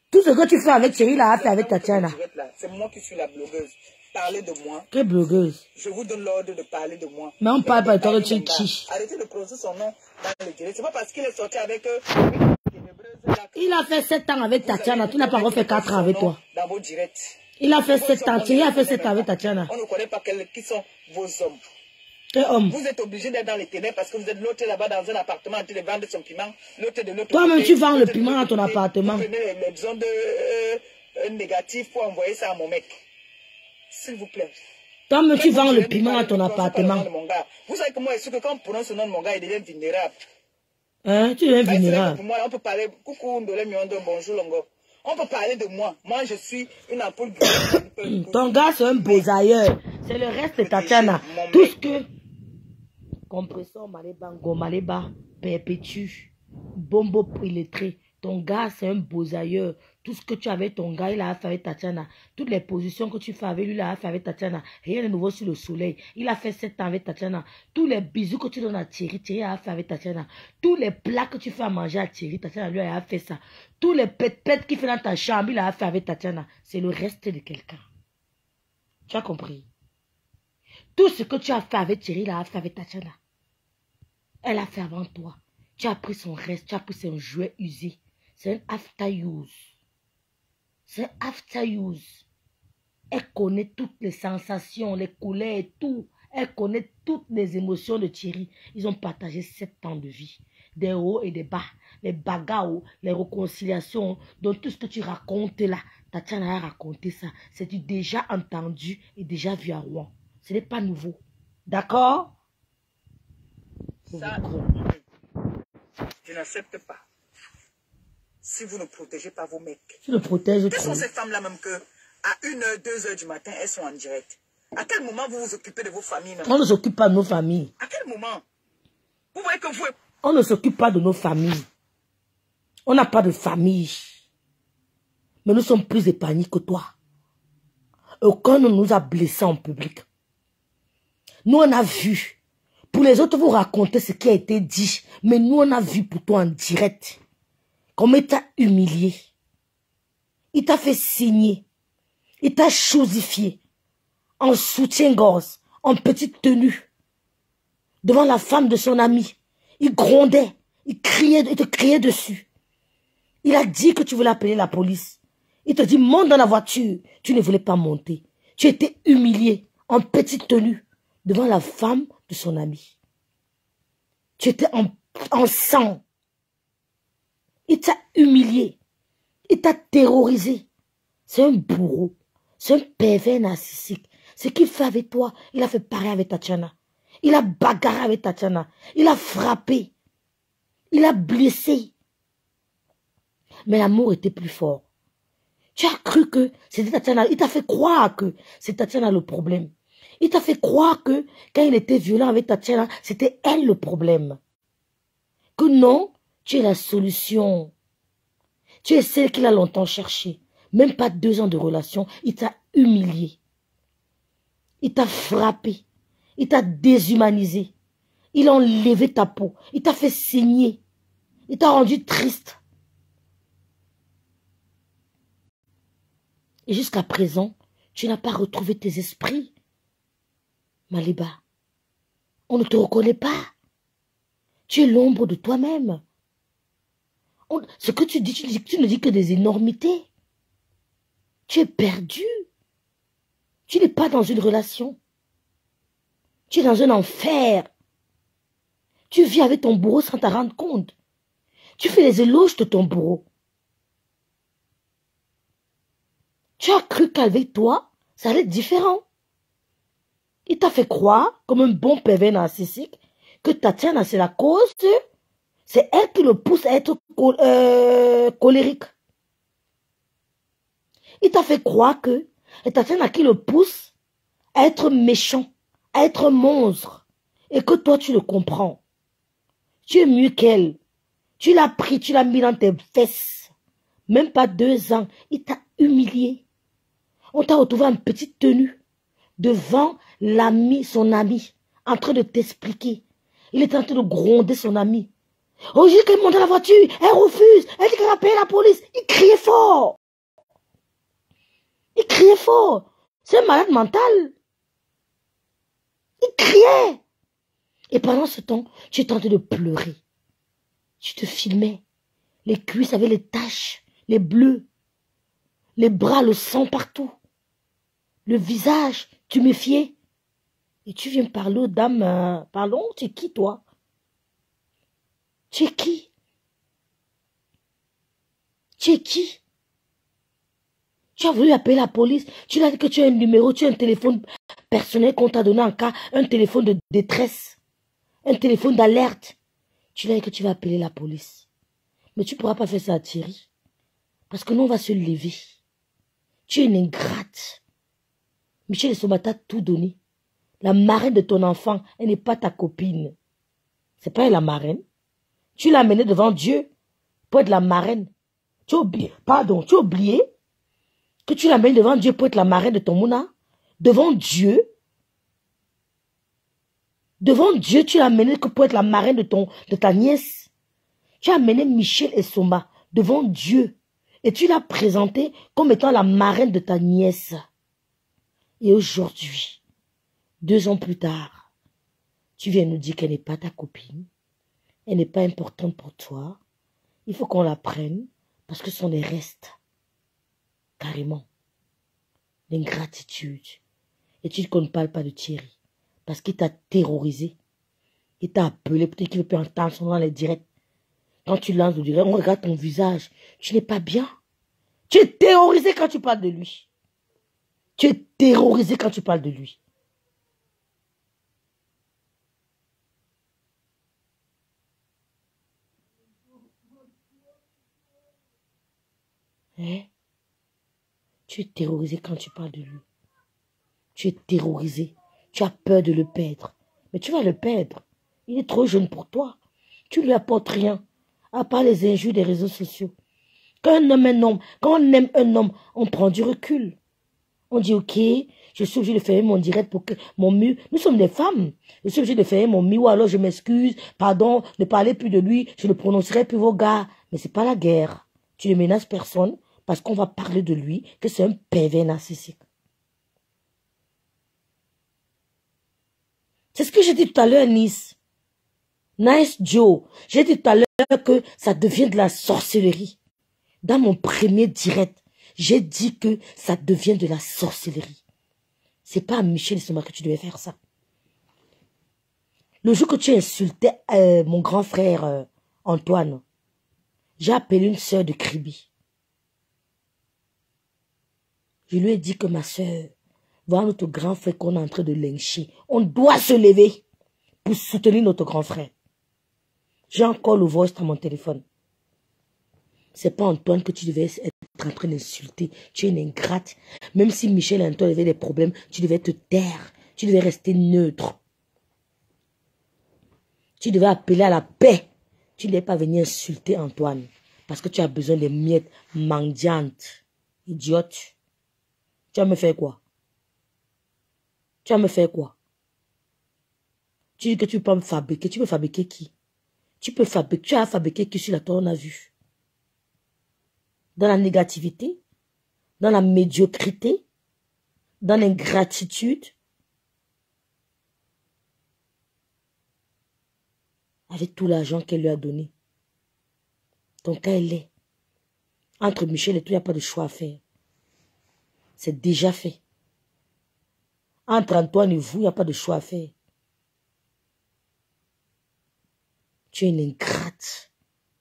Tout ce que tu fais avec Thierry, il a fait avec Tatiana. C'est moi qui suis la blogueuse. Parlez de moi. Quelle blogueuse? Je vous donne l'ordre de parler de moi. Mais on parle pas de toi que tu es qui? Arrêtez de prononcer son nom dans le direct. C'est pas parce qu'il est sorti avec eux. Il a fait 7 ans avec Tatiana. Tu n'as pas encore fait 4 ans avec toi. Dans vos directs. Il a fait 7 ans. Thierry a fait 7 ans avec Tatiana. On ne connaît pas qui sont vos hommes. Quel homme? Vous êtes obligé d'être dans les ténèbres parce que vous êtes l'autre là-bas dans un appartement en train de vendre son piment. L'autre de l'autre. Toi-même, tu vends le piment dans ton appartement. Vous prenez les zones négatives pour envoyer ça à mon mec. S'il vous plaît. Toi-même, tu vends le piment dans ton appartement. Vous savez que moi, je suis que quand on prononce le nom de mon gars, il devient vulnérable. Hein? Tu es vulnérable. Pour moi, on peut parler. Coucou, Ndole Miondo, bonjour, Longo. On peut parler de moi. Moi, je suis une ampoule. Ton gars, c'est un besailleur. C'est le reste de Tatiana. Tout ce que... Compresseur, Malébango, Maléba, perpétue, bombo illettré. Ton gars, c'est un besailleur. Tout ce que tu avais, ton gars, il a fait avec Tatiana. Toutes les positions que tu fais avec lui, il a fait avec Tatiana. Rien de nouveau sur le soleil. Il a fait 7 ans avec Tatiana. Tous les bisous que tu donnes à Thierry, Thierry a fait avec Tatiana. Tous les plats que tu fais à manger à Thierry, Tatiana lui a fait ça. Tous les pètes qu'il fait dans ta chambre, il a fait avec Tatiana. C'est le reste de quelqu'un. Tu as compris? Tout ce que tu as fait avec Thierry, il a fait avec Tatiana. Elle a fait avant toi. Tu as pris son reste, tu as pris son jouet usé. C'est un after use. C'est un after use. Elle connaît toutes les sensations, les couleurs et tout. Elle connaît toutes les émotions de Thierry. Ils ont partagé 7 ans de vie. Des hauts et des bas. Les bagarres, les réconciliations. Donc tout ce que tu racontes là, Tatiana a raconté ça. C'est du déjà entendu et déjà vu à Rouen. Ce n'est pas nouveau. D'accord? Ça, je n'accepte pas. Si vous ne protégez pas vos mecs. Tu le protèges. Quelles sont ces femmes-là même que à 1h, 2h du matin, elles sont en direct? À quel moment vous vous occupez de vos familles même? On ne s'occupe pas de nos familles. À quel moment? Vous voyez que vous... On ne s'occupe pas de nos familles. On n'a pas de famille. Mais nous sommes plus épargnés que toi. Aucun ne nous a blessés en public. Nous, on a vu. Pour les autres, vous racontez ce qui a été dit. Mais nous, on a vu pour toi en direct. Comment il t'a humilié. Il t'a fait signer. Il t'a chosifié. En soutien-gorge. En petite tenue. Devant la femme de son ami. Il grondait. Il criait, il te criait dessus. Il a dit que tu voulais appeler la police. Il te dit, monte dans la voiture. Tu ne voulais pas monter. Tu étais humilié. En petite tenue. Devant la femme de son ami. Tu étais en sang. Il t'a humilié. Il t'a terrorisé. C'est un bourreau. C'est un pervers narcissique. Ce qu'il fait avec toi, il a fait pareil avec Tatiana. Il a bagarré avec Tatiana. Il a frappé. Il a blessé. Mais l'amour était plus fort. Tu as cru que c'était Tatiana. Il t'a fait croire que c'est Tatiana le problème. Il t'a fait croire que quand il était violent avec Tatiana, c'était elle le problème. Que non, tu es la solution. Tu es celle qu'il a longtemps cherchée. Même pas 2 ans de relation, il t'a humilié. Il t'a frappé. Il t'a déshumanisé. Il a enlevé ta peau. Il t'a fait saigner. Il t'a rendu triste. Et jusqu'à présent, tu n'as pas retrouvé tes esprits. Maléba, on ne te reconnaît pas. Tu es l'ombre de toi-même. Ce que tu dis, tu ne dis que des énormités. Tu es perdu. Tu n'es pas dans une relation. Tu es dans un enfer. Tu vis avec ton bourreau sans t'en rendre compte. Tu fais les éloges de ton bourreau. Tu as cru qu'avec toi, ça allait être différent. Il t'a fait croire, comme un bon pervers narcissique, que Tatiana, c'est la cause, c'est elle qui le pousse à être colérique. Il t'a fait croire que c'est Tatiana qui le pousse à être méchant, à être monstre, et que toi, tu le comprends. Tu es mieux qu'elle. Tu l'as pris, tu l'as mis dans tes fesses. Même pas 2 ans, il t'a humilié. On t'a retrouvé en petite tenue, devant l'ami, son ami, en train de t'expliquer. Il était en train de gronder son ami. Oh, j'ai dit qu'elle monte dans la voiture, elle refuse, elle dit qu'elle va payer la police. Il criait fort. Il criait fort. C'est un malade mental. Il criait. Et pendant ce temps, tu étais en train de pleurer. Tu te filmais. Les cuisses avec les taches, les bleus. Les bras, le sang partout. Le visage, tu méfiais. Et tu viens parler aux dames. Pardon, tu es qui toi? Tu es qui? Tu es qui? Tu as voulu appeler la police. Tu as dit que tu as un numéro, tu as un téléphone personnel qu'on t'a donné en cas, un téléphone de détresse, un téléphone d'alerte. Tu as dit que tu vas appeler la police. Mais tu ne pourras pas faire ça à Thierry. Parce que nous, on va se lever. Tu es une ingrate. Michel Essomba t'a tout donné. La marraine de ton enfant, elle n'est pas ta copine. C'est pas elle la marraine. Tu l'as amenée devant Dieu pour être la marraine. Tu as oublié, pardon, tu as oublié que tu l'amènes devant Dieu pour être la marraine de ton mouna. Devant Dieu. Devant Dieu, tu l'as amené que pour être la marraine de ta nièce. Tu as amené Michel Essomba devant Dieu. Et tu l'as présenté comme étant la marraine de ta nièce. Et aujourd'hui, 2 ans plus tard, tu viens nous dire qu'elle n'est pas ta copine. Elle n'est pas importante pour toi. Il faut qu'on la prenne parce que ce sont des restes. Carrément. L'ingratitude. Et tu dis qu'on ne parle pas de Thierry. Parce qu'il t'a terrorisé. Il t'a appelé, peut-être qu'il veut plus entendre son nom dans les directs. Quand tu lances le direct, on regarde ton visage. Tu n'es pas bien. Tu es terrorisé quand tu parles de lui. Tu es terrorisé quand tu parles de lui. Hein? Tu es terrorisé quand tu parles de lui. Tu es terrorisé. Tu as peur de le perdre. Mais tu vas le perdre. Il est trop jeune pour toi. Tu lui apportes rien. À part les injures des réseaux sociaux. Quand on aime un homme, on prend du recul. On dit, ok, je suis obligé de fermer mon direct pour que mon mur... Nous sommes des femmes. Je suis obligé de fermer mon mur, ou alors je m'excuse, pardon, ne parlez plus de lui, je ne prononcerai plus vos gars. Mais c'est pas la guerre. Tu ne menaces personne parce qu'on va parler de lui, que c'est un pervers narcissique. C'est ce que j'ai dit tout à l'heure, Nice. Nice Joe. J'ai dit tout à l'heure que ça devient de la sorcellerie. Dans mon premier direct, j'ai dit que ça devient de la sorcellerie. C'est pas à Michel Essomba que tu devais faire ça. Le jour que tu insultais mon grand frère Antoine, j'ai appelé une sœur de Kribi. Je lui ai dit que ma sœur, voilà notre grand frère qu'on est en train de lyncher. On doit se lever pour soutenir notre grand frère. J'ai encore le voice dans mon téléphone. C'est pas Antoine que tu devais être en train d'insulter. Tu es une ingrate. Même si Michel et Antoine avaient des problèmes, tu devais te taire. Tu devais rester neutre. Tu devais appeler à la paix. Tu ne devais pas venir insulter Antoine. Parce que tu as besoin des miettes mendiantes. Idiote. Tu vas me faire quoi? Tu vas me faire quoi? Tu dis que tu peux me fabriquer. Tu peux fabriquer qui? Tu as fabriqué qui sur la toile, on a vu? Dans la négativité, dans la médiocrité, dans l'ingratitude, avec tout l'argent qu'elle lui a donné. Ton cas est laid. Entre Michel et toi, il n'y a pas de choix à faire. C'est déjà fait. Entre Antoine et vous, il n'y a pas de choix à faire. Tu es une ingrate.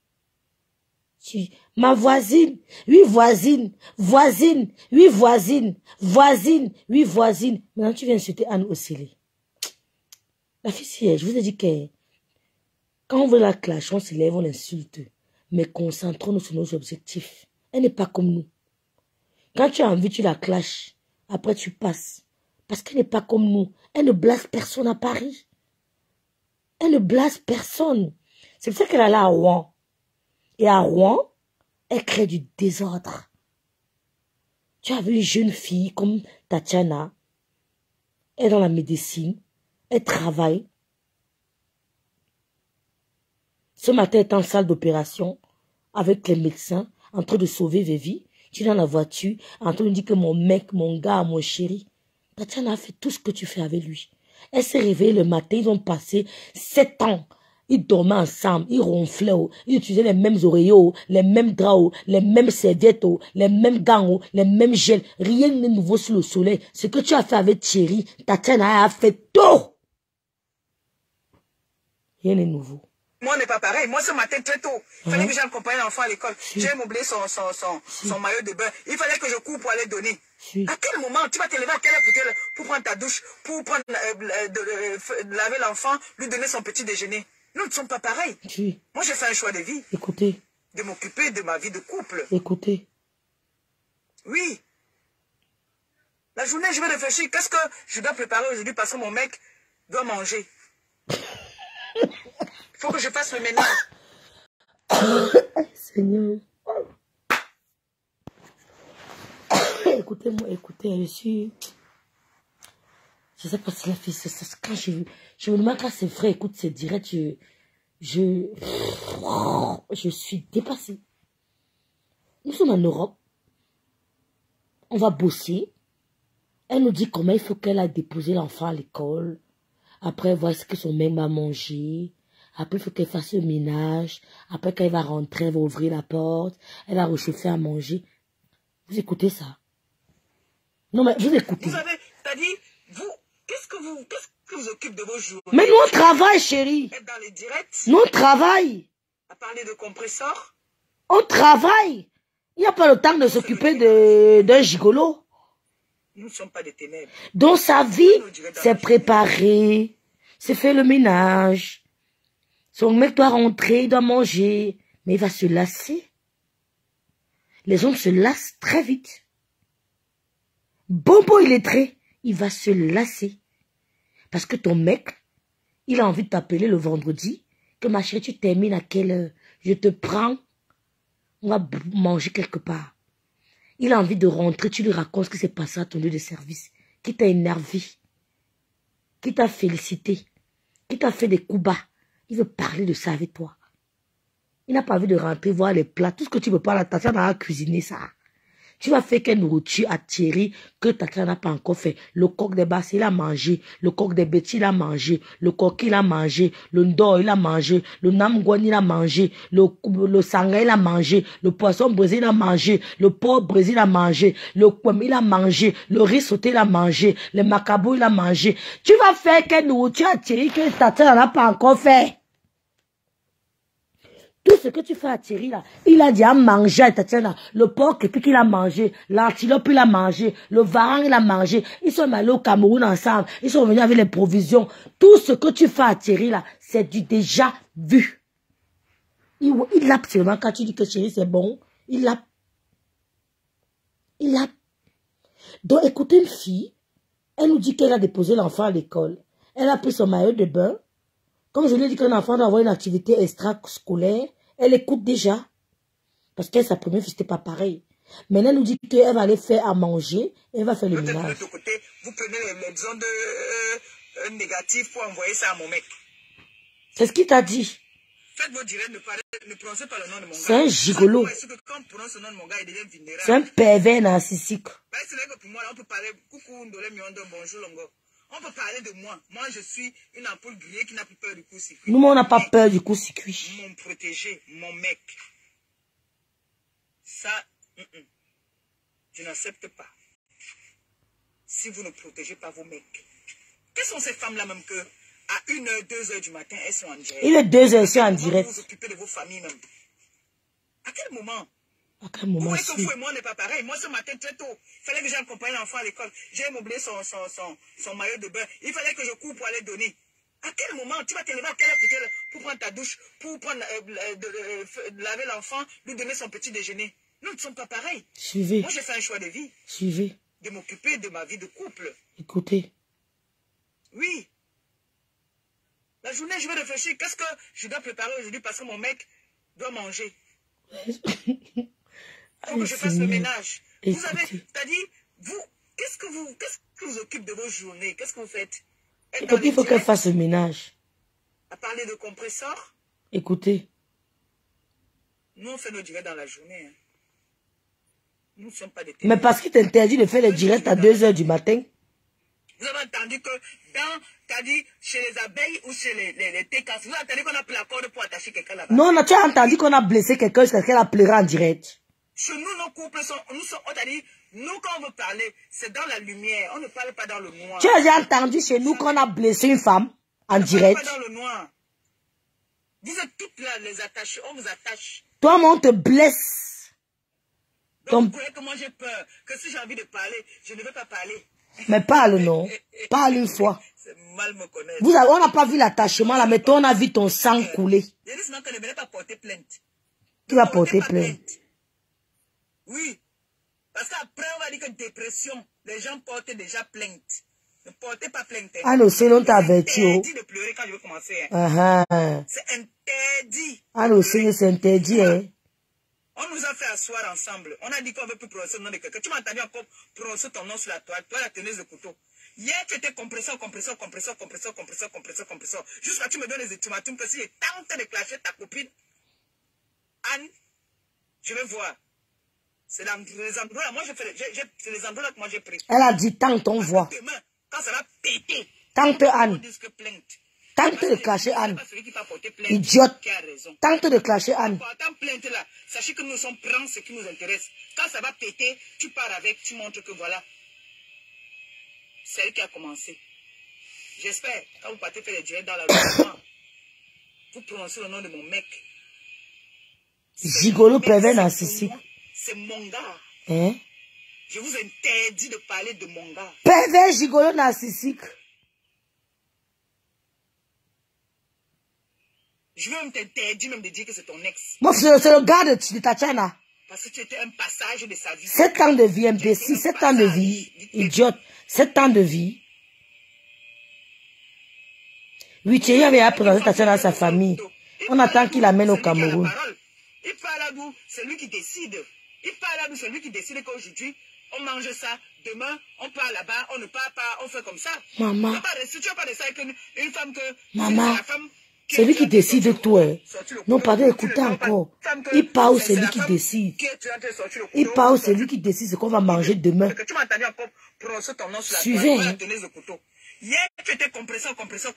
Ma voisine, oui voisine, voisine, oui voisine, voisine, oui voisine. Maintenant tu viens insulter Anne Osili. La fille, je vous ai dit que quand on veut la clash, on se lève, on l'insulte. Mais concentrons-nous sur nos objectifs. Elle n'est pas comme nous. Quand tu as envie, tu la clashes. Après tu passes. Parce qu'elle n'est pas comme nous. Elle ne blase personne à Paris. Elle ne blase personne. C'est pour ça qu'elle est là à Rouen. Et à Rouen, elle crée du désordre. Tu as vu une jeune fille comme Tatiana. Elle est dans la médecine. Elle travaille. Ce matin, est en salle d'opération, avec les médecins, en train de sauver des vies. Tu es dans la voiture, en train de dire que mon mec, mon gars, mon chéri. Tatiana a fait tout ce que tu fais avec lui. Elle s'est réveillée le matin, ils ont passé 7 ans. Ils dormaient ensemble, ils ronflaient, ils utilisaient les mêmes oreillers, les mêmes draps, les mêmes serviettes, les mêmes gants, les mêmes gels. Rien n'est nouveau sous le soleil. Ce que tu as fait avec Thierry, Tatiana a fait tout. Rien n'est nouveau. Moi, on n'est pas pareil. Moi, ce matin, très tôt, il fallait que j'accompagne l'enfant à l'école. J'ai oublié son maillot de bain. Il fallait que je cours pour aller donner. À quel moment tu vas te lever à quelle heure pour prendre ta douche, pour prendre, laver l'enfant, lui donner son petit déjeuner? Nous ne sommes pas pareils. Moi, j'ai fait un choix de vie. Écoutez. De m'occuper de ma vie de couple. Écoutez. Oui. La journée, je vais réfléchir. Qu'est-ce que je dois préparer aujourd'hui parce que mon mec doit manger? Il faut que je fasse le ménage. Seigneur. Écoutez-moi, écoutez, je suis... Je sais pas si la fille, quand je me demande quand c'est vrai, écoute, c'est direct, je suis dépassée. Nous sommes en Europe. On va bosser. Elle nous dit comment il faut qu'elle aille déposer l'enfant à l'école. Après, voir ce que son mec va manger. Après, il faut qu'elle fasse le ménage. Après, quand elle va rentrer, elle va ouvrir la porte. Elle va réchauffer à manger. Vous écoutez ça? Non, mais vous écoutez. Vous avez, c'est-à-dire, vous, qu'est-ce que vous occupez de vos journées? Mais nous, on travaille, chérie. Être dans les directs? Nous, on travaille. À parler de compresseur? On travaille. Il n'y a pas le temps de s'occuper d'un gigolo. Nous ne sommes pas des ténèbres. Donc, sa vie, c'est préparer. C'est faire le ménage. Son mec doit rentrer, il doit manger. Mais il va se lasser. Les hommes se lassent très vite. Bobo illettré, il va se lasser. Parce que ton mec, il a envie de t'appeler le vendredi. Que ma chérie, tu termines à quelle heure? Je te prends. On va manger quelque part. Il a envie de rentrer, tu lui racontes ce qui s'est passé à ton lieu de service. Qui t'a énervé. Qui t'a félicité. Qui t'a fait des coups bas. Il veut parler de ça avec toi. Il n'a pas envie de rentrer voir les plats. Tout ce que tu veux pas, la Tatiana a cuisiné ça. Tu vas faire quelle nourriture à Thierry que Tatiana n'a pas encore fait. Le coq des basses, il a mangé. Le coq des bêtis, il a mangé. Le coquille, il a mangé. Le ndor, il a mangé. Le namgouan, il a mangé. Le sangha, il a mangé. Le poisson brésil, il a mangé. Le porc brésil, il a mangé. Le kwem, il a mangé. Le riz sauté, il a mangé. Le macabou, il a mangé. Tu vas faire quelle nourriture à Thierry que Tatiana n'a pas encore fait. Tout ce que tu fais à Thierry, là, il a déjà mangé à Tatiana. Le porc et puis qu'il a mangé. L'antilope, il a mangé. Le varan, il a mangé. Ils sont allés au Cameroun ensemble. Ils sont venus avec les provisions. Tout ce que tu fais à Thierry, là, c'est du déjà vu. Il l'a seulement quand tu dis que Thierry, c'est bon. Il l'a. Donc, écoutez une fille. Elle nous dit qu'elle a déposé l'enfant à l'école. Elle a pris son maillot de bain. Comme je lui ai dit qu'un enfant doit avoir une activité extrascolaire, elle écoute déjà. Parce qu'elle, sa première fille, c'était pas pareil. Maintenant, elle nous dit qu'elle va aller faire à manger, et elle va faire le ménage. De côté, vous prenez les ondes négatives pour envoyer ça à mon mec. C'est ce qu'il t'a dit. Faites vos directs, ne prononcez pas le nom de mon gars. C'est un gigolo. C'est un pervers narcissique. C'est vrai que pour moi, on peut parler, coucou, ndole miondo, bonjour, longo. On peut parler de moi. Moi, je suis une ampoule grillée qui n'a plus peur du coup-circuit. Nous, on n'a pas peur du coup-circuit. Mon protégé, mon mec. Ça, je n'accepte pas. Si vous ne protégez pas vos mecs. Quelles sont ces femmes-là même que à 1h, 2h du matin, elles sont en direct? Il est 2h, elles sont en direct. Vous vous occupez de vos familles même. À quel moment? À quel moment? Vous voyez que vous et moi, on n'est pas pareil. Moi, ce matin, très tôt, il fallait que j'accompagne l'enfant à l'école. J'ai oublié son maillot de bain. Il fallait que je cours pour aller donner. À quel moment tu vas te lever à quelle heure pour prendre ta douche, pour prendre, laver l'enfant, lui donner son petit déjeuner? Nous ne sommes pas pareils. Suivez. Moi, j'ai fait un choix de vie. Suivez. De m'occuper de ma vie de couple. Écoutez. Oui. La journée, je vais réfléchir. Qu'est-ce que je dois préparer aujourd'hui parce que mon mec doit manger? Il faut que je fasse le ménage. Écoutez. Vous avez, c'est-à-dire, vous, qu'est-ce que vous occupez de vos journées? Qu'est-ce que vous faites? Écoutez, il faut qu'elle fasse le ménage. À parler de compresseur? Écoutez. Nous, on fait nos directs dans la journée. Hein. Nous ne sommes pas des Mais parce qu'il t'interdit de faire les directs à 2 h du matin. Vous avez entendu que chez les abeilles ou chez les técas, vous avez entendu qu'on a pris la corde pour attacher quelqu'un là-bas? Non, tu as entendu qu'on a blessé quelqu'un jusqu'à ce qu'elle a pleuré en direct. Chez nous, nos couples sont, on t'a dit, nous quand on veut parler, c'est dans la lumière, on ne parle pas dans le noir. Tu as déjà entendu chez nous qu'on a blessé une femme en direct? On ne parle pas dans le noir. Vous êtes toutes là, les attachées, on vous attache. Toi, on te blesse. Donc, vous croyez que moi j'ai peur, que si j'ai envie de parler, je ne veux pas parler. Mais parle, non. Parle une fois. C'est mal me connaître. On n'a pas vu l'attachement là, mais toi, on a vu ton sang couler. Je dis seulement que ne venez pas porter plainte. Tu vas porter plainte. Oui. Parce qu'après, on va dire que dépression, les gens portent déjà plainte. Ne portez pas plainte. Ah non, c'est non, t'as averti. C'est interdit de pleurer quand je veux commencer. C'est interdit. Ah non, c'est interdit. Hein. On nous a fait asseoir ensemble. On a dit qu'on ne veut plus prononcer le nom de quelqu'un. Tu m'as entendu encore prononcer ton nom sur la toile. Toi, la teneuse de couteau. Hier, tu étais compresseur. Jusqu'à tu me donnes les ultimatums que si je tente de clasher ta copine, Anne, je vais voir. C'est dans les endroits là. Moi, c'est les endroits là que moi j'ai pris. Elle a dit tente, on voit. Demain, quand ça va péter, tente Anne. on dit que plainte. Tente de clasher Anne. Idiote. Tente de clasher Anne. Portant plainte là, sachez que nous sommes prendre ce qui nous intéresse. Quand ça va péter, tu pars avec, tu montres que voilà. C'est elle qui a commencé. J'espère, quand vous partez faire les directs dans la rue, vous prononcez le nom de mon mec. Gigolo pervers narcissique. C'est mon gars. Hein? Je vous interdis de parler de mon gars. Pervers gigolo narcissique. Je vais même t'interdire même de dire que c'est ton ex. Moi, c'est le gars de Tatiana. Parce que tu étais un passage de sa vie. 7 ans de vie, imbécile. 7 ans de vie. Idiote. 7 ans de vie. Oui, Thierry avait présenté Tatiana à sa famille. On attend qu'il l'amène au Cameroun. Il parle à nous, c'est lui qui décide. Il parle à nous, c'est lui qui décide qu'aujourd'hui, on mange ça. Demain, on part là-bas, on ne part pas, on fait comme ça. Maman. Si tu n'as pas de ça avec une femme que... Maman. C'est lui qui décide de tout. Hein. Non, pardon, écoutez encore. Il parle, c'est lui qui décide. Il parle, c'est lui qui décide ce qu'on va manger demain. Suivez. Hier, tu étais compresseur.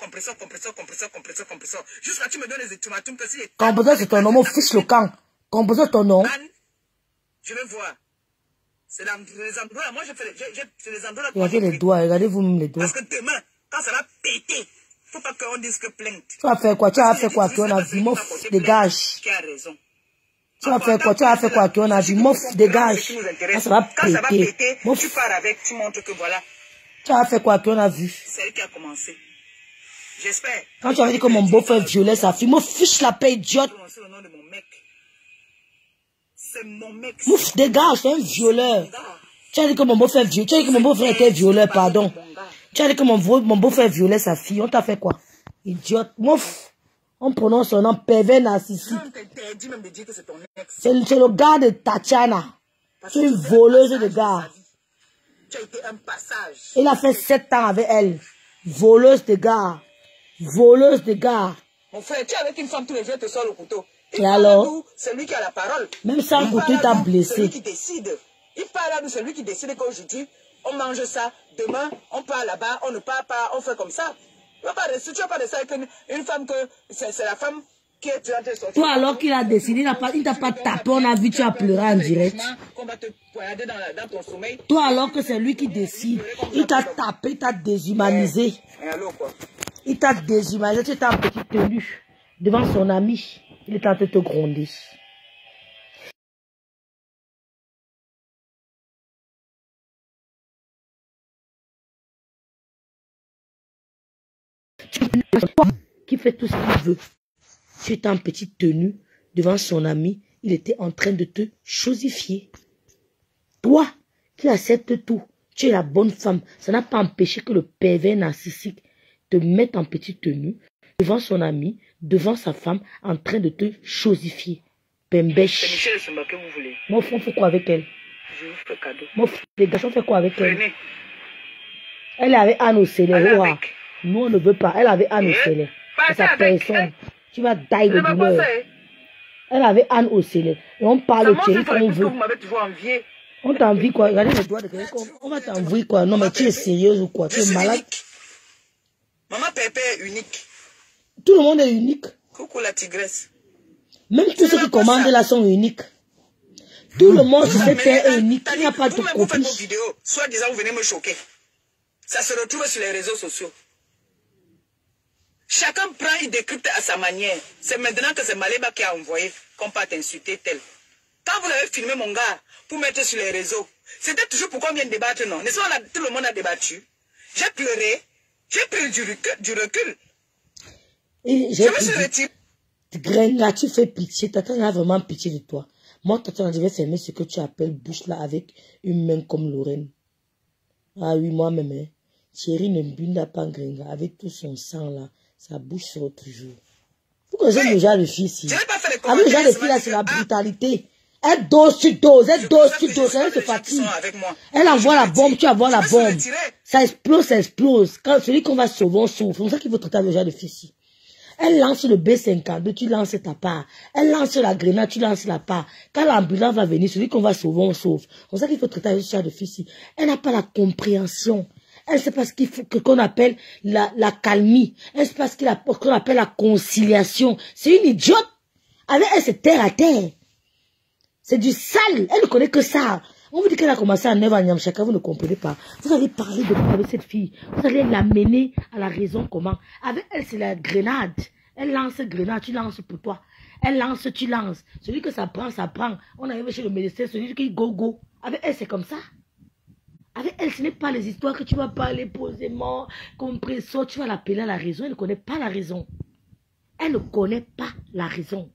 Jusqu'à tu me donnes les ultimatums que si... Compresseur, c'est ton nom, on fiche le camp. Compresseur, ton nom. Je vais voir. C'est dans les endroits là. Moi, c'est les endroits là. Regardez les doigts, regardez vous-même les doigts. Parce que demain, quand ça va péter, faut pas qu'on dise que plainte. Tu vas faire quoi? Tu vas faire quoi? Tu en as vu, mof, dégage. Qui a raison. Tu vas faire quoi? Tu vas faire quoi? Tu en as vu, mof, dégage. Quand ça va péter, tu pars avec, tu montres que voilà. Tu vas faire quoi? Tu en as vu. C'est elle qui a commencé. J'espère. Quand tu as dit que mon beau-frère violait sa fille, mof, fiche la paix, idiote. Le nom de mon mec. C'est mon mec. Mouf, dégage, c'est un violeur. Tu as dit que mon beau-frère violait. Tu as dit que mon beau-frère était violeur, pardon. Tu as dit que mon beau-frère violait sa fille. On t'a fait quoi? Idiote. Mouf. On prononce son nom pervers narcissique. C'est le gars de Tatiana. C'est une voleuse de gars. Tu as été un passage. Il a fait 7 ans avec elle. Voleuse de gars. Voleuse de gars. Mon frère, tu es avec une femme tous les jours, te sors le couteau. Et alors? C'est lui qui a la parole. Même sans couteau, il t'a blessé. C'est lui qui décide. Il parle à nous, c'est lui qui décide qu'aujourd'hui, on mange ça. Demain, on part là-bas, on ne part pas, on fait comme ça. Tu n'as pas de ça avec une femme que c'est la femme qui est tu as sorti. Toi, alors qu'il a décidé, il t'a pas tapé, on a vu, tu as pleuré en direct. On va te poignarder dans ton sommeil. Toi, alors que c'est lui qui décide, il t'a tapé, il t'a déshumanisé. Il t'a déshumanisé, tu étais en petite tenue devant son ami. Il est en train de te gronder. Qui fait tout ce qu'il veut. Tu étais en petite tenue devant son ami. Il était en train de te chosifier. Toi, qui acceptes tout, tu es la bonne femme. Ça n'a pas empêché que le pervers narcissique te mette en petite tenue devant son ami, devant sa femme, en train de te chosifier. Pembèche. C'est Michel Sumba que vous voulez. Mon frère, on fait quoi avec elle? Je vous fais cadeau. Mon frère, les garçons, on fait quoi avec elle? Prenez. Elle avait Anne au Célé. Allez avec. Nous, on ne veut pas. Elle avait Anne au Célé. C'est sa personne. Tu vas die de C'est pas douleur. ça, hein. Elle avait Anne au Célé. Et on parle Ça au montre Thierry sur les comme on trucs que veut. vous m'avez toujours envié. On t'envie quoi? Regardez les doigts de quelqu'un. On va t'envoyer quoi? Non, mais tu es sérieuse ou quoi? Tu Je es suis malade? unique. Maman Pépé est unique. Tout le monde est unique. Coucou la tigresse. Même tous ceux qui commandent là sont uniques. Tout le monde sur cette terre est unique. Il n'y a pas de Vous-même, vous faites vos copie. vidéos. Soit disant, vous venez me choquer. Ça se retrouve sur les réseaux sociaux. Chacun prend, il décrypte à sa manière. C'est maintenant que c'est Maléba qui a envoyé qu'on part t'insulter tel. Quand vous avez filmé mon gars pour mettre sur les réseaux, c'était toujours pour qu'on vienne débattre, non? N'est-ce pas, tout le monde a débattu. J'ai pleuré, j'ai pris du recul. Et Je me suis retiré. Grenga, tu fais pitié. Tata a vraiment pitié de toi. Moi, Tata, je vais fermer ce que tu appelles bouche là avec une main comme Lorraine. Ah oui, moi-même, hein. Thierry ne bunda pas Grenga. Avec tout son sang là, sa bouche sera toujours. Pourquoi j'aime le genre de fille ici? Je n'ai pas fait les Avec le genre de fille là, c'est la brutalité. Elle dose, tu doses, elle dose, tu doses, elle se fatigue. Elle envoie la bombe, tu envoies la bombe. Ça explose, ça explose. Quand celui qu'on va sauver, on sauve. C'est pour ça qu'il faut traiter le genre de fille ici. Elle lance le B52, tu lances ta part. Elle lance la grenade, tu lances la part. Quand l'ambulance va venir, celui qu'on va sauver, on sauve. C'est pour ça qu'il faut traiter ce genre de fille ici. Elle n'a pas la compréhension. Elle sait pas ce qu'il faut qu'on appelle la calmie. Elle sait pas ce qu'on appelle la conciliation. C'est une idiote. Avec elle, c'est terre à terre. C'est du sale. Elle ne connaît que ça. On vous dit qu'elle a commencé à 9 ans à Nyamchaka, vous ne comprenez pas. Vous allez parler de quoi avec cette fille? Vous allez l'amener à la raison comment? Avec elle, c'est la grenade. Elle lance grenade, tu lances pour toi. Elle lance, tu lances. Celui que ça prend, ça prend. On arrive chez le médecin, celui qui go. Avec elle, c'est comme ça. Avec elle, ce n'est pas les histoires que tu vas parler posément, compressor, tu vas l'appeler à la raison. Elle ne connaît pas la raison. Elle ne connaît pas la raison.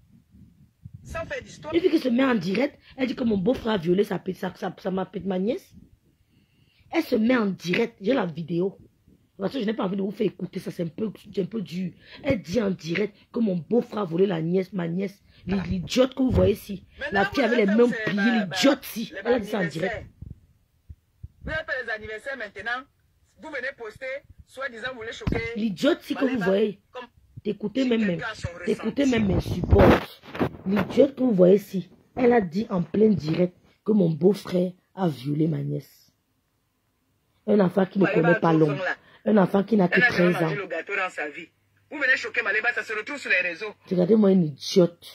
Et puis qu'elle se met en direct, elle dit que mon beau-frère a violé sa ma nièce. Elle se met en direct, j'ai la vidéo. Parce que je n'ai pas envie de vous faire écouter ça, c'est un peu dur. Elle dit en direct que mon beau-frère a volé ma nièce. L'idiote que vous voyez ici. La fille avait les mains pliées, l'idiote ici. Elle a dit ça en direct. Vous avez fait les anniversaires maintenant. Vous venez poster, soi-disant vous voulez choquer. L'idiote ici que vous voyez. Écoutez même mes supports. L'idiote que vous voyez ici, elle a dit en plein direct que mon beau-frère a violé ma nièce. Un enfant qui ne connaît pas l'homme. Un enfant qui n'a que 13 ans. Vous venez choquer Maléba, ça se retrouve sur les réseaux. Regardez-moi une idiote.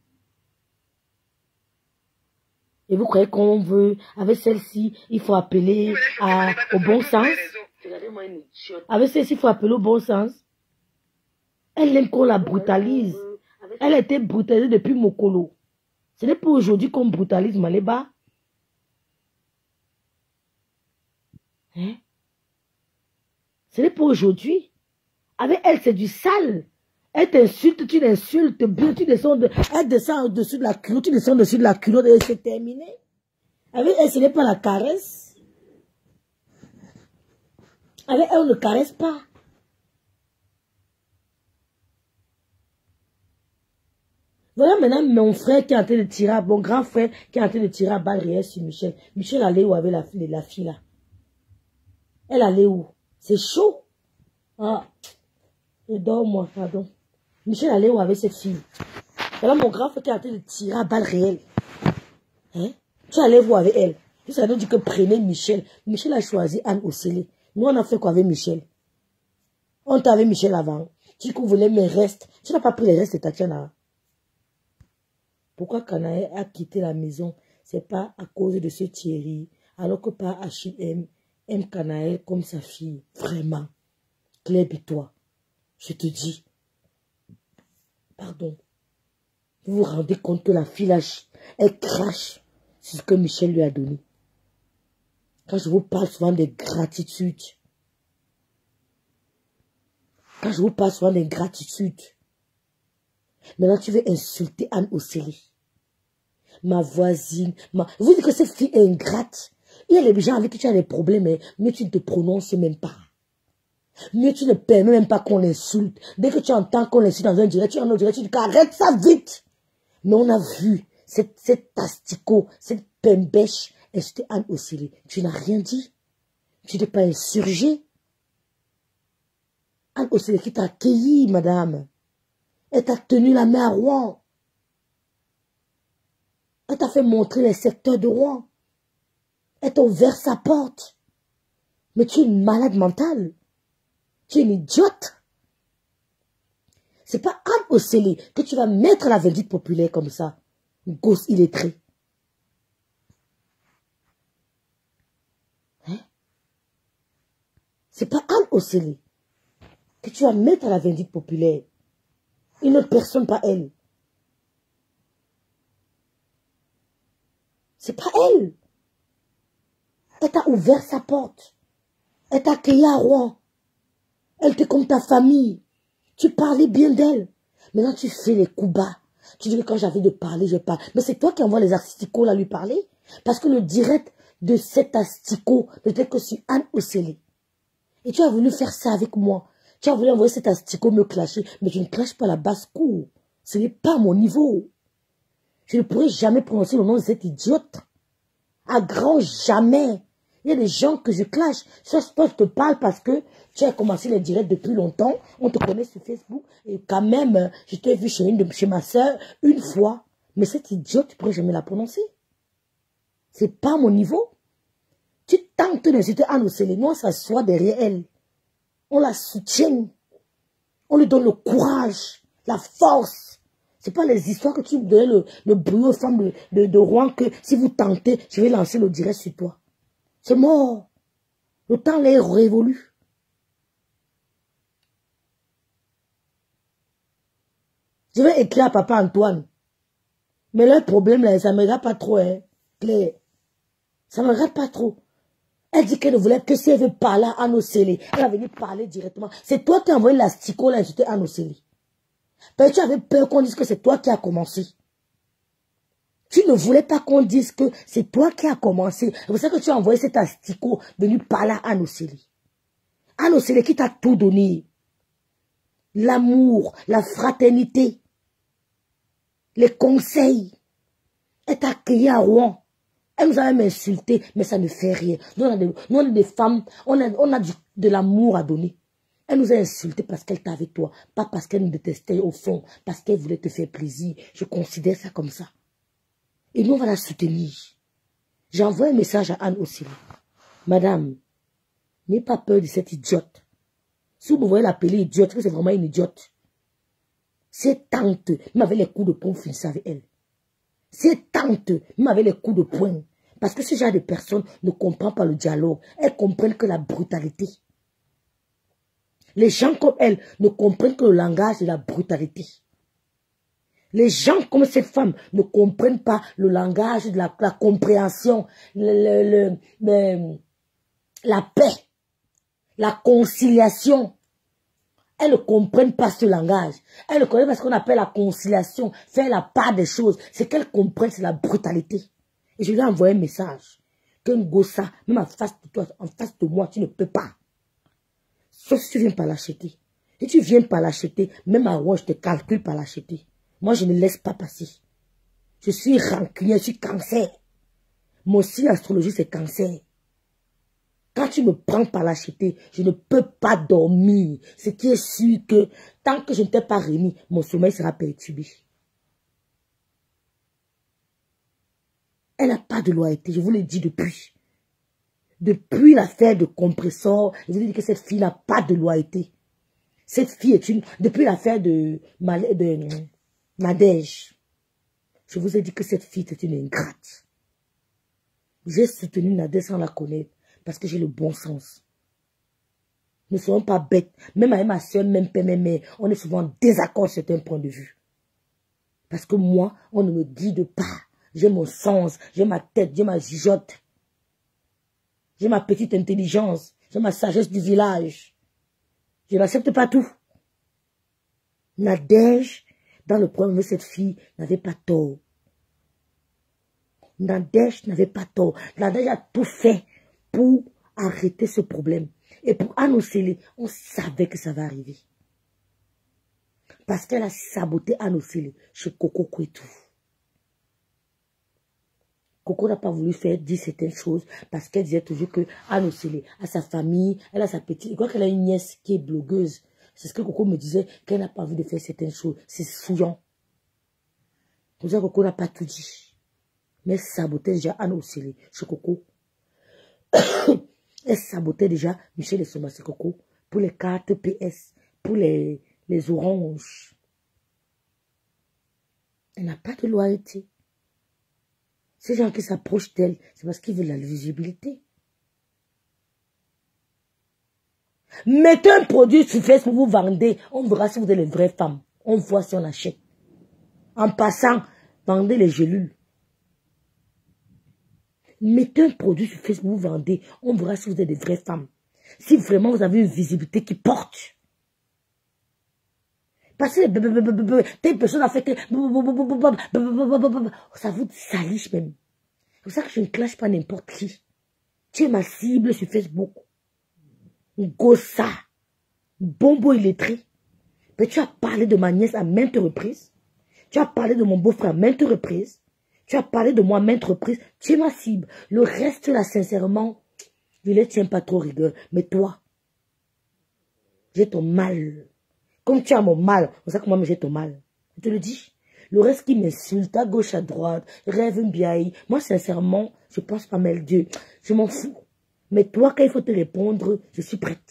Et vous croyez qu'on veut, avec celle-ci, il faut appeler au bon sens? Regardez-moi une idiote. Avec celle-ci, il faut appeler au bon sens. Elle aime qu'on la brutalise. Elle a été brutalisée depuis Mokolo. Ce n'est pas aujourd'hui qu'on brutalise Maléba. Hein? Ce n'est pas aujourd'hui. Avec elle, c'est du sale. Elle t'insulte, tu l'insultes bien, elle descend au-dessus de la culotte, tu descends au-dessus de la culotte et c'est terminé. Avec elle, ce n'est pas la caresse. Avec elle, on ne caresse pas. Voilà maintenant mon frère qui est en train de tirer, mon grand frère qui est en train de tirer à balle réelle sur Michel. Michel allait où avec la fille là? Elle allait où? C'est chaud. Ah, je dors moi, pardon. Michel allait où avec cette fille? Voilà mon grand frère qui est en train de tirer à balle réelle. Hein? Tu allais où avec elle? Tu savais dire que prenez Michel. Michel a choisi Anne Osélé. Nous on a fait quoi avec Michel? On t'avait Michel avant. Tu voulais mes restes. Tu n'as pas pris les restes de Tatiana. Pourquoi Kanaël a quitté la maison? C'est pas à cause de ce Thierry. Alors que pas H.M. aime Kanaël comme sa fille. Vraiment. Claire et toi. Je te dis. Pardon. Vous vous rendez compte que la fille là, elle crache sur ce que Michel lui a donné. Quand je vous parle souvent de gratitude. Quand je vous parle souvent de gratitude. Maintenant, tu veux insulter Anne Osélé. Ma voisine. Vous dites que cette fille est ingrate. Il y a les gens avec qui tu as des problèmes, mais mieux tu ne te prononces même pas. Mieux tu ne permets même pas qu'on l'insulte. Dès que tu entends qu'on l'insulte dans un direct, tu en un direct, tu dis arrête ça vite. Mais on a vu cette asticot, cette pembèche insulter Anne Osélé. Tu n'as rien dit. Tu n'es pas insurgé. Anne Osélé qui t'a accueilli, madame. Elle t'a tenu la main à Rouen. Elle t'a fait montrer les secteurs de Rouen. Elle t'a ouvert sa porte. Mais tu es une malade mentale. Tu es une idiote. C'est pas Anne Osele que tu vas mettre à la vindicte populaire comme ça. Gosse illettré. Hein? C'est pas Anne Osele que tu vas mettre à la vindicte populaire. Une autre personne, pas elle. C'est pas elle. Elle t'a ouvert sa porte. Elle t'a accueilli à Rouen. Elle était comme ta famille. Tu parlais bien d'elle. Maintenant, tu fais les coups bas. Tu dis que quand j'avais de parler, je parle. Mais c'est toi qui envoies les asticots là lui parler. Parce que le direct de cet asticot n'était que sur Anne Osele. Et tu as voulu faire ça avec moi. Tu as voulu envoyer cet asticot me clasher. Mais je ne clash pas la basse-cour. Ce n'est pas mon niveau. Je ne pourrai jamais prononcer le nom de cette idiote. À grand jamais. Il y a des gens que je clash. Ça, je te parle parce que tu as commencé les directs depuis longtemps. On te connaît sur Facebook. Et quand même, je t'ai vu chez ma soeur une fois. Mais cette idiote, tu ne pourrais jamais la prononcer. C'est pas mon niveau. Tu tentes d'insulter Anne Osele. Nous, on s'assoit derrière elle. On la soutient. On lui donne le courage, la force. C'est pas les histoires que tu donnes le bruit aux femmes de Rouen que si vous tentez, je vais lancer le direct sur toi. C'est mort. Le temps est révolu. Je vais écrire à papa Antoine. Mais le problème, là, ça ne me regarde pas trop, hein, Claire. Ça ne me regarde pas trop. Elle dit qu'elle ne voulait que si elle veut parler à Anne Osele, elle va venir parler directement. C'est toi qui as envoyé l'astico là, insulter Anne Osele. Parce que tu avais peur qu'on dise que c'est toi qui as commencé. Tu ne voulais pas qu'on dise que c'est toi qui as commencé. C'est pour ça que tu as envoyé cet asticot venir parler à Anne Osele. Anne Osele qui t'a tout donné. L'amour, la fraternité, les conseils. Elle t'a accueilli à Rouen. Elle nous a même insulté, mais ça ne fait rien. Nous, on a des femmes, on a de l'amour à donner. Elle nous a insulté parce qu'elle était avec toi, pas parce qu'elle nous détestait au fond, parce qu'elle voulait te faire plaisir. Je considère ça comme ça. Et nous, on va la soutenir. J'ai envoyé un message à Anne aussi. Madame, n'ayez pas peur de cette idiote. Si vous voyez l'appeler idiote, c'est vraiment une idiote. Cette tante, même avec les coups de poing, finissez avec elle. Cette tante, même avec les coups de poing. Parce que ce genre de personnes ne comprennent pas le dialogue. Elles comprennent que la brutalité. Les gens comme elle ne comprennent que le langage de la brutalité. Les gens comme cette femme ne comprennent pas le langage de la compréhension, la paix, la conciliation. Elles ne comprennent pas ce langage. Elles ne connaissent pas ce qu'on appelle la conciliation, faire la part des choses. Ce qu'elles comprennent, c'est la brutalité. Et je lui ai envoyé un message. Qu'un gossa, même en face de toi, en face de moi, tu ne peux pas. Sauf si tu viens pas l'acheter. Si tu viens pas l'acheter, même à Rouen, je te calcule pas l'acheter. Moi, je ne laisse pas passer. Je suis rancunier, je suis cancer. Mon signe astrologie, c'est cancer. Quand tu me prends par l'acheter, je ne peux pas dormir. Ce qui est sûr que tant que je ne t'ai pas remis, mon sommeil sera perturbé. Elle n'a pas de loyauté, je vous l'ai dit depuis. Depuis l'affaire de compresseur, je vous ai dit que cette fille n'a pas de loyauté. Cette fille est une... Depuis l'affaire de Nadège, je vous ai dit que cette fille est une ingrate. J'ai soutenu Nadège sans la connaître. Parce que j'ai le bon sens. Nous ne sommes pas bêtes. Même avec ma soeur, même père, même mère, on est souvent en désaccord sur un point de vue. Parce que moi, on ne me guide pas. J'ai mon sens, j'ai ma tête, j'ai ma jugeote. J'ai ma petite intelligence, j'ai ma sagesse du village. Je n'accepte pas tout. Nadège, dans le problème de cette fille, n'avait pas tort. Nadège n'avait pas tort. Nadège a tout fait pour arrêter ce problème. Et pour Anne Osele, on savait que ça va arriver. Parce qu'elle a saboté Anne Osele chez Coco Kwetu. Coco n'a pas voulu dire certaines choses parce qu'elle disait toujours que Anne Osele a sa famille, elle a sa petite... Je crois qu'elle a une nièce qui est blogueuse. C'est ce que Coco me disait, qu'elle n'a pas envie de faire certaines choses. C'est souillant. Pour ça, Coco n'a pas tout dit. Mais elle sabotait déjà Anne Osélé chez Coco. Elle sabotait déjà Michel et Soma chez Coco pour les cartes PS, pour les oranges. Elle n'a pas de loyauté. Ces gens qui s'approchent d'elle, c'est parce qu'ils veulent la visibilité. Mettez un produit sur Facebook, vous vendez. On verra si vous êtes les vraies femmes. On voit si on achète. En passant, vendez les gélules. Mettez un produit sur Facebook, vous vendez. On verra si vous êtes des vraies femmes. Si vraiment vous avez une visibilité qui porte. Parce que telle personne a fait que ça vous saliche même. C'est pour ça que je ne clash pas n'importe qui. Tu es ma cible sur Facebook. Gossa. Bombo illettré. Mais tu as parlé de ma nièce à maintes reprises. Tu as parlé de mon beau-frère à maintes reprises. Tu as parlé de moi à maintes reprises. Tu es ma cible. Le reste là, sincèrement, je ne les tiens pas trop rigueur. Mais toi, j'ai ton mal. Comme tu as mon mal, c'est ça que moi j'ai ton mal. Je te le dis. Le reste qui m'insulte à gauche, à droite, rêve une biaille. Moi, sincèrement, je pense pas mal Dieu. Je m'en fous. Mais toi, quand il faut te répondre, je suis prête.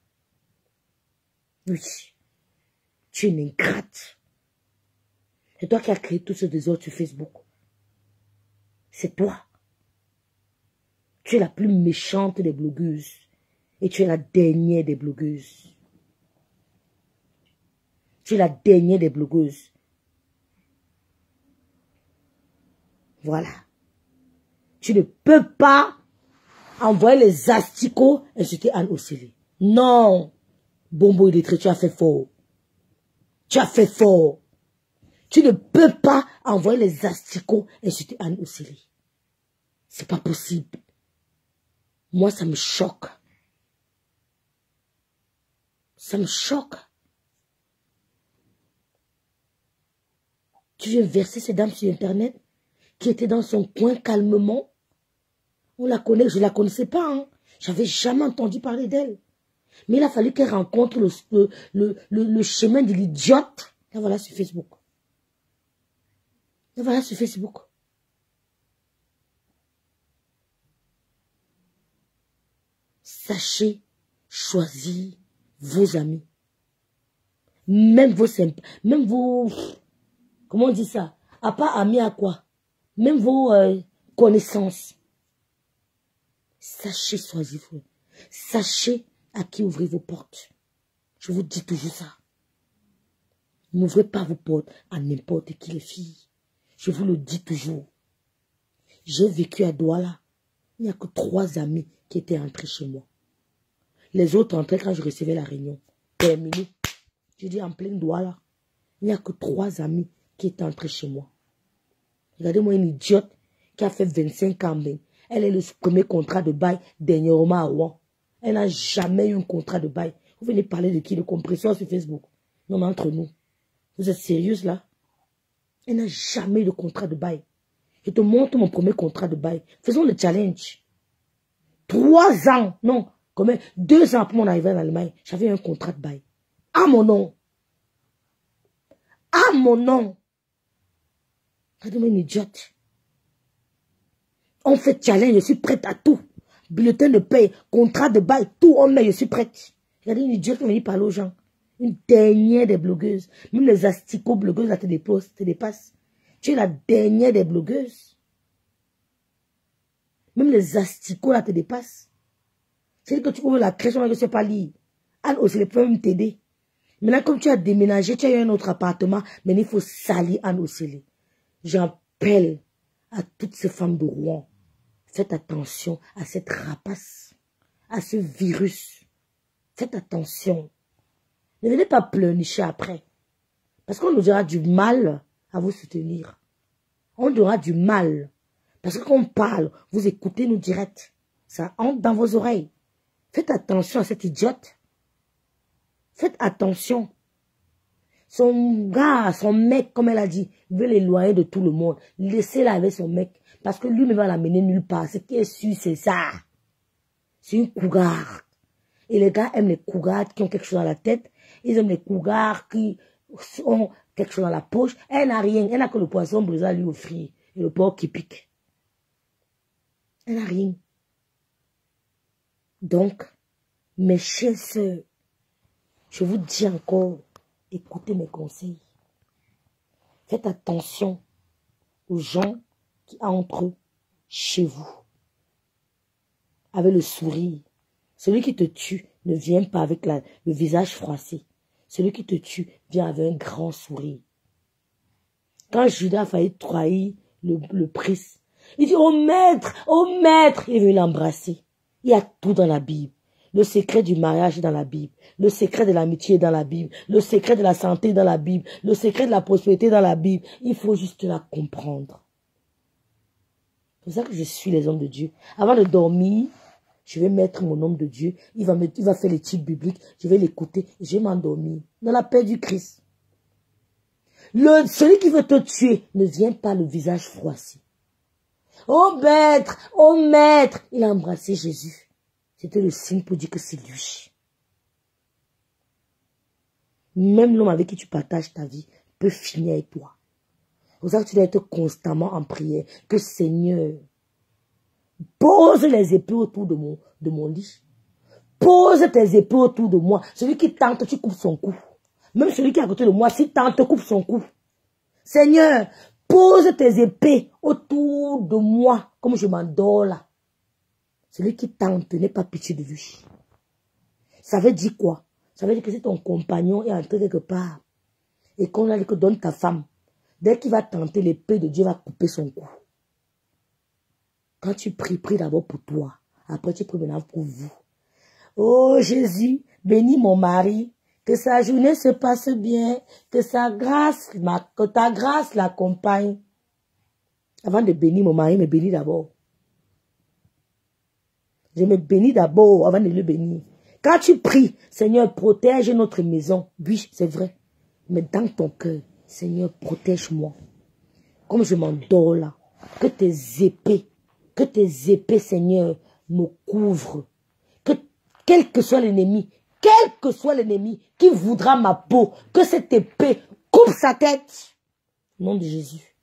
Oui. Tu es une ingrate. C'est toi qui as créé tout ce désordre sur Facebook. C'est toi. Tu es la plus méchante des blogueuses. Et tu es la dernière des blogueuses. Tu es la dernière des blogueuses. Voilà. Tu ne peux pas envoyer les asticots insulter Anne Osélé. Non. Bombo illettré, tu as fait fort. Tu as fait fort. Tu ne peux pas envoyer les asticots insulter Anne Osélé. C'est pas possible. Moi, ça me choque. Ça me choque. Tu viens verser ces dames sur Internet qui étaient dans son coin calmement. On la connaît, je ne la connaissais pas. Hein. J'avais jamais entendu parler d'elle. Mais il a fallu qu'elle rencontre le chemin de l'idiote. La voilà sur Facebook. La voilà sur Facebook. Sachez choisir vos amis. Même vos, comment on dit ça? À part amis à quoi? Même vos connaissances. Sachez choisir vos. Sachez à qui ouvrir vos portes. Je vous dis toujours ça. N'ouvrez pas vos portes à n'importe qui, les filles. Je vous le dis toujours. J'ai vécu à Douala. Il n'y a que 3 amis qui étaient entrés chez moi. Les autres entraient quand je recevais la réunion. Terminé. Je dis en plein Douala. Il n'y a que 3 amis qui étaient entrés chez moi. Regardez-moi une idiote qui a fait 25 ans. Elle est le premier contrat de bail dernièrement à Rouen. Elle n'a jamais eu un contrat de bail. Vous venez parler de qui? De compresseur sur Facebook. Non, mais entre nous. Vous êtes sérieuse là? Elle n'a jamais eu de contrat de bail. Je te montre mon premier contrat de bail. Faisons le challenge. 3 ans. Non, combien? 2 ans après mon arrivée en Allemagne, j'avais un contrat de bail. À mon nom. À mon nom. Regardez-moi une idiote. On fait challenge, je suis prête à tout. Bulletin de paie, contrat de bail, tout on met, je suis prête. Regardez une idiote qui vient parler aux gens. Une dernière des blogueuses. Même les asticots blogueuses là te dépassent. Tu es la dernière des blogueuses. Même les asticots là te dépassent. C'est que tu ouvres la crèche, on ne sait pas lire. Anne Osélé peut même t'aider. Maintenant, comme tu as déménagé, tu as eu un autre appartement, mais il faut salir Anne Osélé. J'appelle à toutes ces femmes de Rouen. Faites attention à cette rapace, à ce virus. Faites attention. Ne venez pas pleurnicher après. Parce qu'on nous aura du mal à vous soutenir. On aura du mal. Parce que quand on parle, vous écoutez nous direct. Ça entre dans vos oreilles. Faites attention à cette idiote. Faites attention. Son gars, son mec, comme elle a dit, veut l'éloigner de tout le monde. Laissez-la avec son mec. Parce que lui ne va l'amener nulle part. Ce qui est sûr, c'est ça. C'est une cougarde. Et les gars aiment les cougardes qui ont quelque chose dans la tête. ils aiment les cougars qui ont quelque chose dans la poche. Elle n'a rien, elle n'a que le poisson brisé à lui offrir et le porc qui pique. Elle n'a rien. Donc, mes chers sœurs, je vous dis encore, écoutez mes conseils. Faites attention aux gens qui entrent chez vous avec le sourire. Celui qui te tue ne vient pas avec le visage froissé. Celui qui te tue vient avec un grand sourire. Quand Judas a failli trahir le prince, il dit, oh maître, il veut l'embrasser. Il y a tout dans la Bible. Le secret du mariage est dans la Bible. Le secret de l'amitié est dans la Bible. Le secret de la santé est dans la Bible. Le secret de la prospérité est dans la Bible. Il faut juste la comprendre. C'est pour ça que je suis les hommes de Dieu. Avant de dormir, je vais mettre mon homme de Dieu. Il va faire l'étude biblique. Je vais l'écouter. Je vais m'endormir. Dans la paix du Christ. Celui qui veut te tuer ne vient pas le visage froissé. Oh maître, il a embrassé Jésus. C'était le signe pour dire que c'est lui. Même l'homme avec qui tu partages ta vie peut finir avec toi. C'est pour ça que tu dois être constamment en prière. Que Seigneur, pose les épées autour de mon lit. Pose tes épées autour de moi. Celui qui tente, tu coupes son cou. Même celui qui est à côté de moi, si tente, coupe son cou. Seigneur, pose tes épées autour de moi, comme je m'endors là. Celui qui tente, n'aie pas pitié de lui. Ça veut dire quoi? Ça veut dire que si ton compagnon est entré quelque part, et qu'on a dit que donne ta femme, dès qu'il va tenter, l'épée de Dieu va couper son cou. Quand tu pries, prie d'abord pour toi. Après, tu pries maintenant pour vous. Oh Jésus, bénis mon mari. Que sa journée se passe bien. Que ta grâce l'accompagne. Avant de bénir mon mari, me bénis d'abord. Je me bénis d'abord avant de le bénir. Quand tu pries, Seigneur, protège notre maison. Oui, c'est vrai. Mais dans ton cœur, Seigneur, protège-moi. Comme je m'endors là. Que tes épées, Seigneur, me couvrent. Que, quel que soit l'ennemi qui voudra ma peau, que cette épée coupe sa tête. Au nom de Jésus.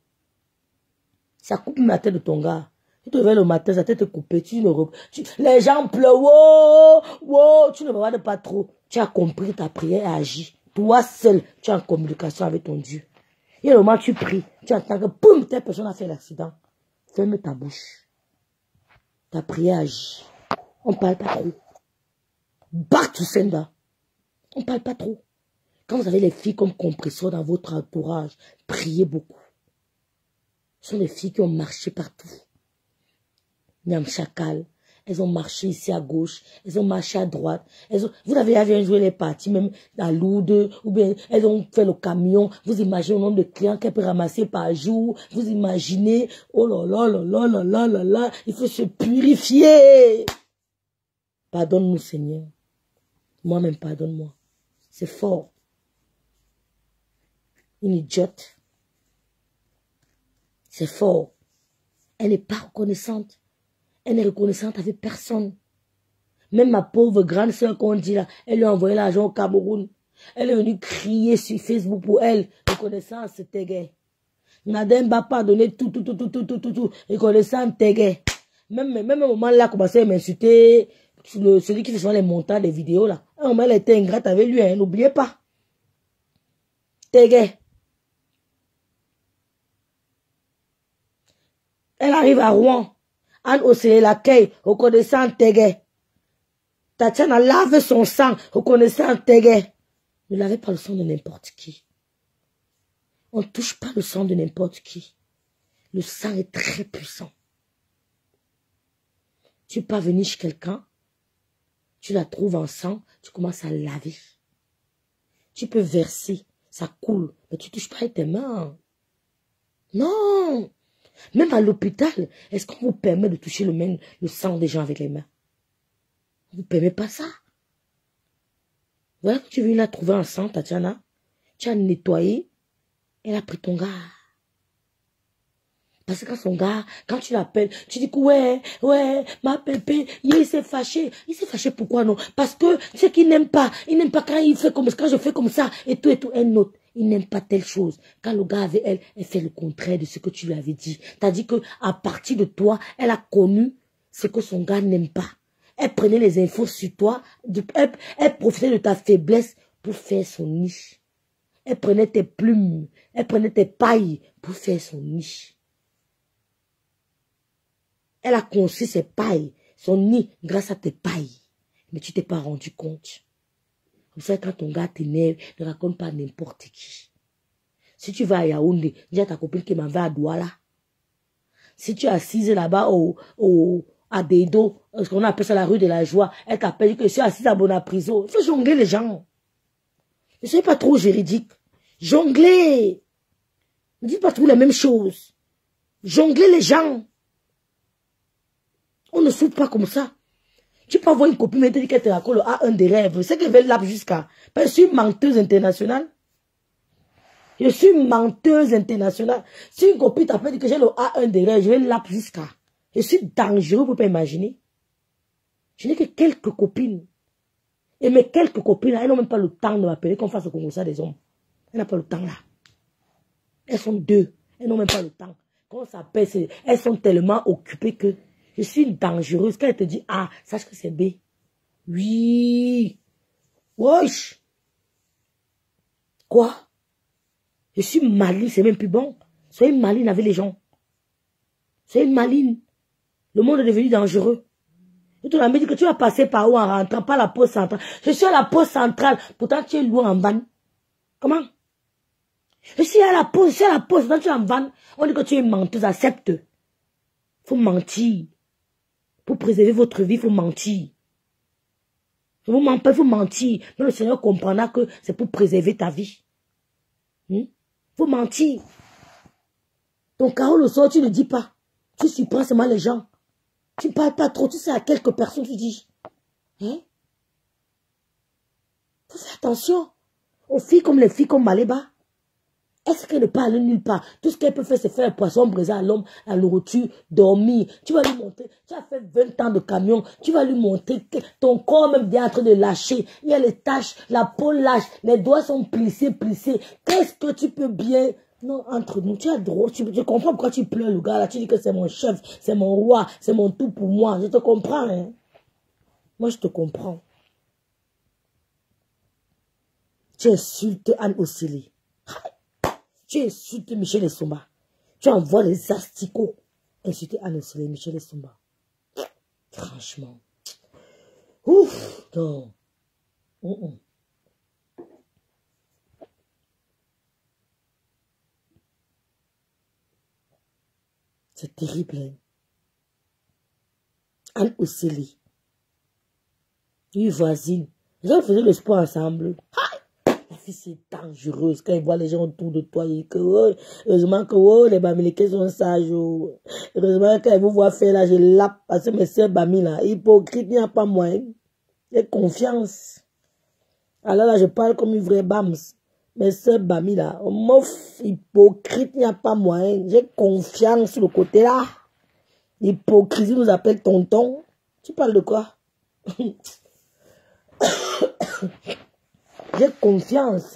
Ça coupe ma tête de ton gars. Tu te réveilles le matin, sa tête est coupée. Les gens pleurent. Wow, tu ne regardes pas trop. Tu as compris ta prière et agis. Toi seul, tu es en communication avec ton Dieu. Et au moment où tu pries, tu entends que boum, telle personne a fait l'accident. Ferme ta bouche. Ta prière agit. On ne parle pas trop. Bartu Senda. On ne parle pas trop. Quand vous avez les filles comme compresseurs dans votre entourage, priez beaucoup. Ce sont les filles qui ont marché partout. Niam Chakal, elles ont marché ici à gauche, elles ont marché à droite. Vous avez bien joué les parties, même à Lourdes, ou bien elles ont fait le camion. Vous imaginez le nombre de clients qu'elles peuvent ramasser par jour. Vous imaginez, oh là là là là là là là là, il faut se purifier. Pardonne-nous, Seigneur. Moi-même, pardonne-moi. C'est fort. Une idiote. C'est fort. Elle n'est pas reconnaissante. Elle n'est reconnaissante avec personne. Même ma pauvre grande soeur qu'on dit là, elle lui a envoyé l'argent au Cameroun. Elle est venue crier sur Facebook pour elle. Reconnaissance, c'était gay. Nadem va pas donner tout. Reconnaissance, t'es gay. Même au moment là, elle a commencé à m'insulter. Celui qui fait souvent les montages des vidéos là. À un moment, elle était ingrate avec lui, hein, n'oubliez pas. T'es gay. Elle arrive à Rouen. Anne Océ l'accueil, reconnaissant Tégué. Tatiana lave son sang, reconnaissant Tégué. Ne lavez pas le sang de n'importe qui. On ne touche pas le sang de n'importe qui. Le sang est très puissant. Tu peux venir chez quelqu'un, tu la trouves en sang, tu commences à laver. Tu peux verser, ça coule, mais tu ne touches pas avec tes mains. Non! Même à l'hôpital, est-ce qu'on vous permet de toucher le sang des gens avec les mains? On ne vous permet pas ça. Voilà que tu es venu la trouver en sang, Tatiana. Tu as nettoyé. Elle a pris ton gars. Parce que quand son gars, quand tu l'appelles, tu dis que ouais, ma pépé, il s'est fâché. Il s'est fâché pourquoi non? Parce que c'est qu'il n'aime pas. Il n'aime pas quand il fait comme quand je fais comme ça et tout. Elle note. Il n'aime pas telle chose. Quand le gars avec elle, elle fait le contraire de ce que tu lui avais dit. T'as dit que à partir de toi, elle a connu ce que son gars n'aime pas. Elle prenait les infos sur toi. Elle profitait de ta faiblesse pour faire son niche. Elle prenait tes plumes. Elle prenait tes pailles pour faire son niche. Elle a construit ses pailles, son nid, grâce à tes pailles. Mais tu t'es pas rendu compte. Comme ça, quand ton gars t'énerve, ne raconte pas n'importe qui. Si tu vas à Yaoundé, dis à ta copine qui m'en va à Douala. Si tu es assise là-bas à Dedo, ce qu'on appelle ça la rue de la joie, elle t'appelle que je suis assise à Bonapriso. Il faut jongler les gens. Ne soyez pas trop juridique. Jongler. Ne dites pas trop la même chose. Jongler les gens. On ne souffre pas comme ça. Tu peux avoir une copine mais dire qu'elle te raconte le A1 des rêves. C'est qu'elle veut l'appeler jusqu'à. Je suis menteuse internationale. Je suis menteuse internationale. Si une copine t'appelle que j'ai le A1 des rêves, je vais l'appeler jusqu'à. Je suis dangereux pour ne pas imaginer. Je n'ai que quelques copines. Et mes quelques copines, elles n'ont même pas le temps de m'appeler qu'on fasse le Congo ça des hommes. Elles n'ont pas le temps là. Elles sont deux. Elles n'ont même pas le temps. Quand on s'appelle, elles sont tellement occupées que je suis dangereuse. Quand elle te dit, ah, sache que c'est B. Oui. Wesh. Quoi? Je suis maligne, c'est même plus bon. Soyez maligne avec les gens. Soyez maligne. Le monde est devenu dangereux. Et ton ami dit que tu vas passer par où en rentrant? Pas la poste centrale. Je suis à la poste centrale. Pourtant, tu es loin en van. Comment? Je suis à la poste, pourtant tu es en van. On dit que tu es menteuse, accepte. Faut mentir. Pour préserver votre vie, il faut mentir. Je vous mens pas, il faut mentir. Mais le Seigneur comprendra que c'est pour préserver ta vie. Faut mentir. Ton carreau le soir, tu ne dis pas. Tu surprends seulement les gens. Tu ne parles pas trop, tu sais à quelques personnes tu dis. Faut faire attention. Aux filles comme les filles comme Maléba. Est-ce qu'elle ne parle nulle part? Tout ce qu'elle peut faire, c'est faire le poisson brisé à l'homme, la nourriture, dormir. Tu vas lui montrer, tu as fait 20 ans de camion, tu vas lui montrer que ton corps même est en train de lâcher. Il y a les taches, la peau lâche, les doigts sont plissés. Qu'est-ce que tu peux bien... Non, entre nous, tu as drôle, tu comprends pourquoi tu pleures le gars là, tu dis que c'est mon chef, c'est mon roi, c'est mon tout pour moi. Je te comprends, hein. Moi, je te comprends. Tu insultes Anne Osili. Tu insultes Michel Essomba. Tu envoies les asticots insulter Anne Osili, Michel Essomba. Franchement. Ouf, non. C'est terrible, hein. Anne Osili. Une voisine. Les gens faisaient le sport ensemble. La fille, c'est dangereuse. Quand ils voient les gens autour de toi, ils disent que, oh, heureusement que les Bamilekés sont sages. Oh. Heureusement quand ils vous voient faire là, je lappe. Parce que mes sœurs Bami là, hypocrite, il n'y a pas moyen. J'ai confiance. Alors là, je parle comme une vraie Bams. Mes sœurs Bami là, mof, hypocrite, il n'y a pas moyen. J'ai confiance sur le côté là. L'hypocrisie nous appelle tonton. Tu parles de quoi? J'ai confiance.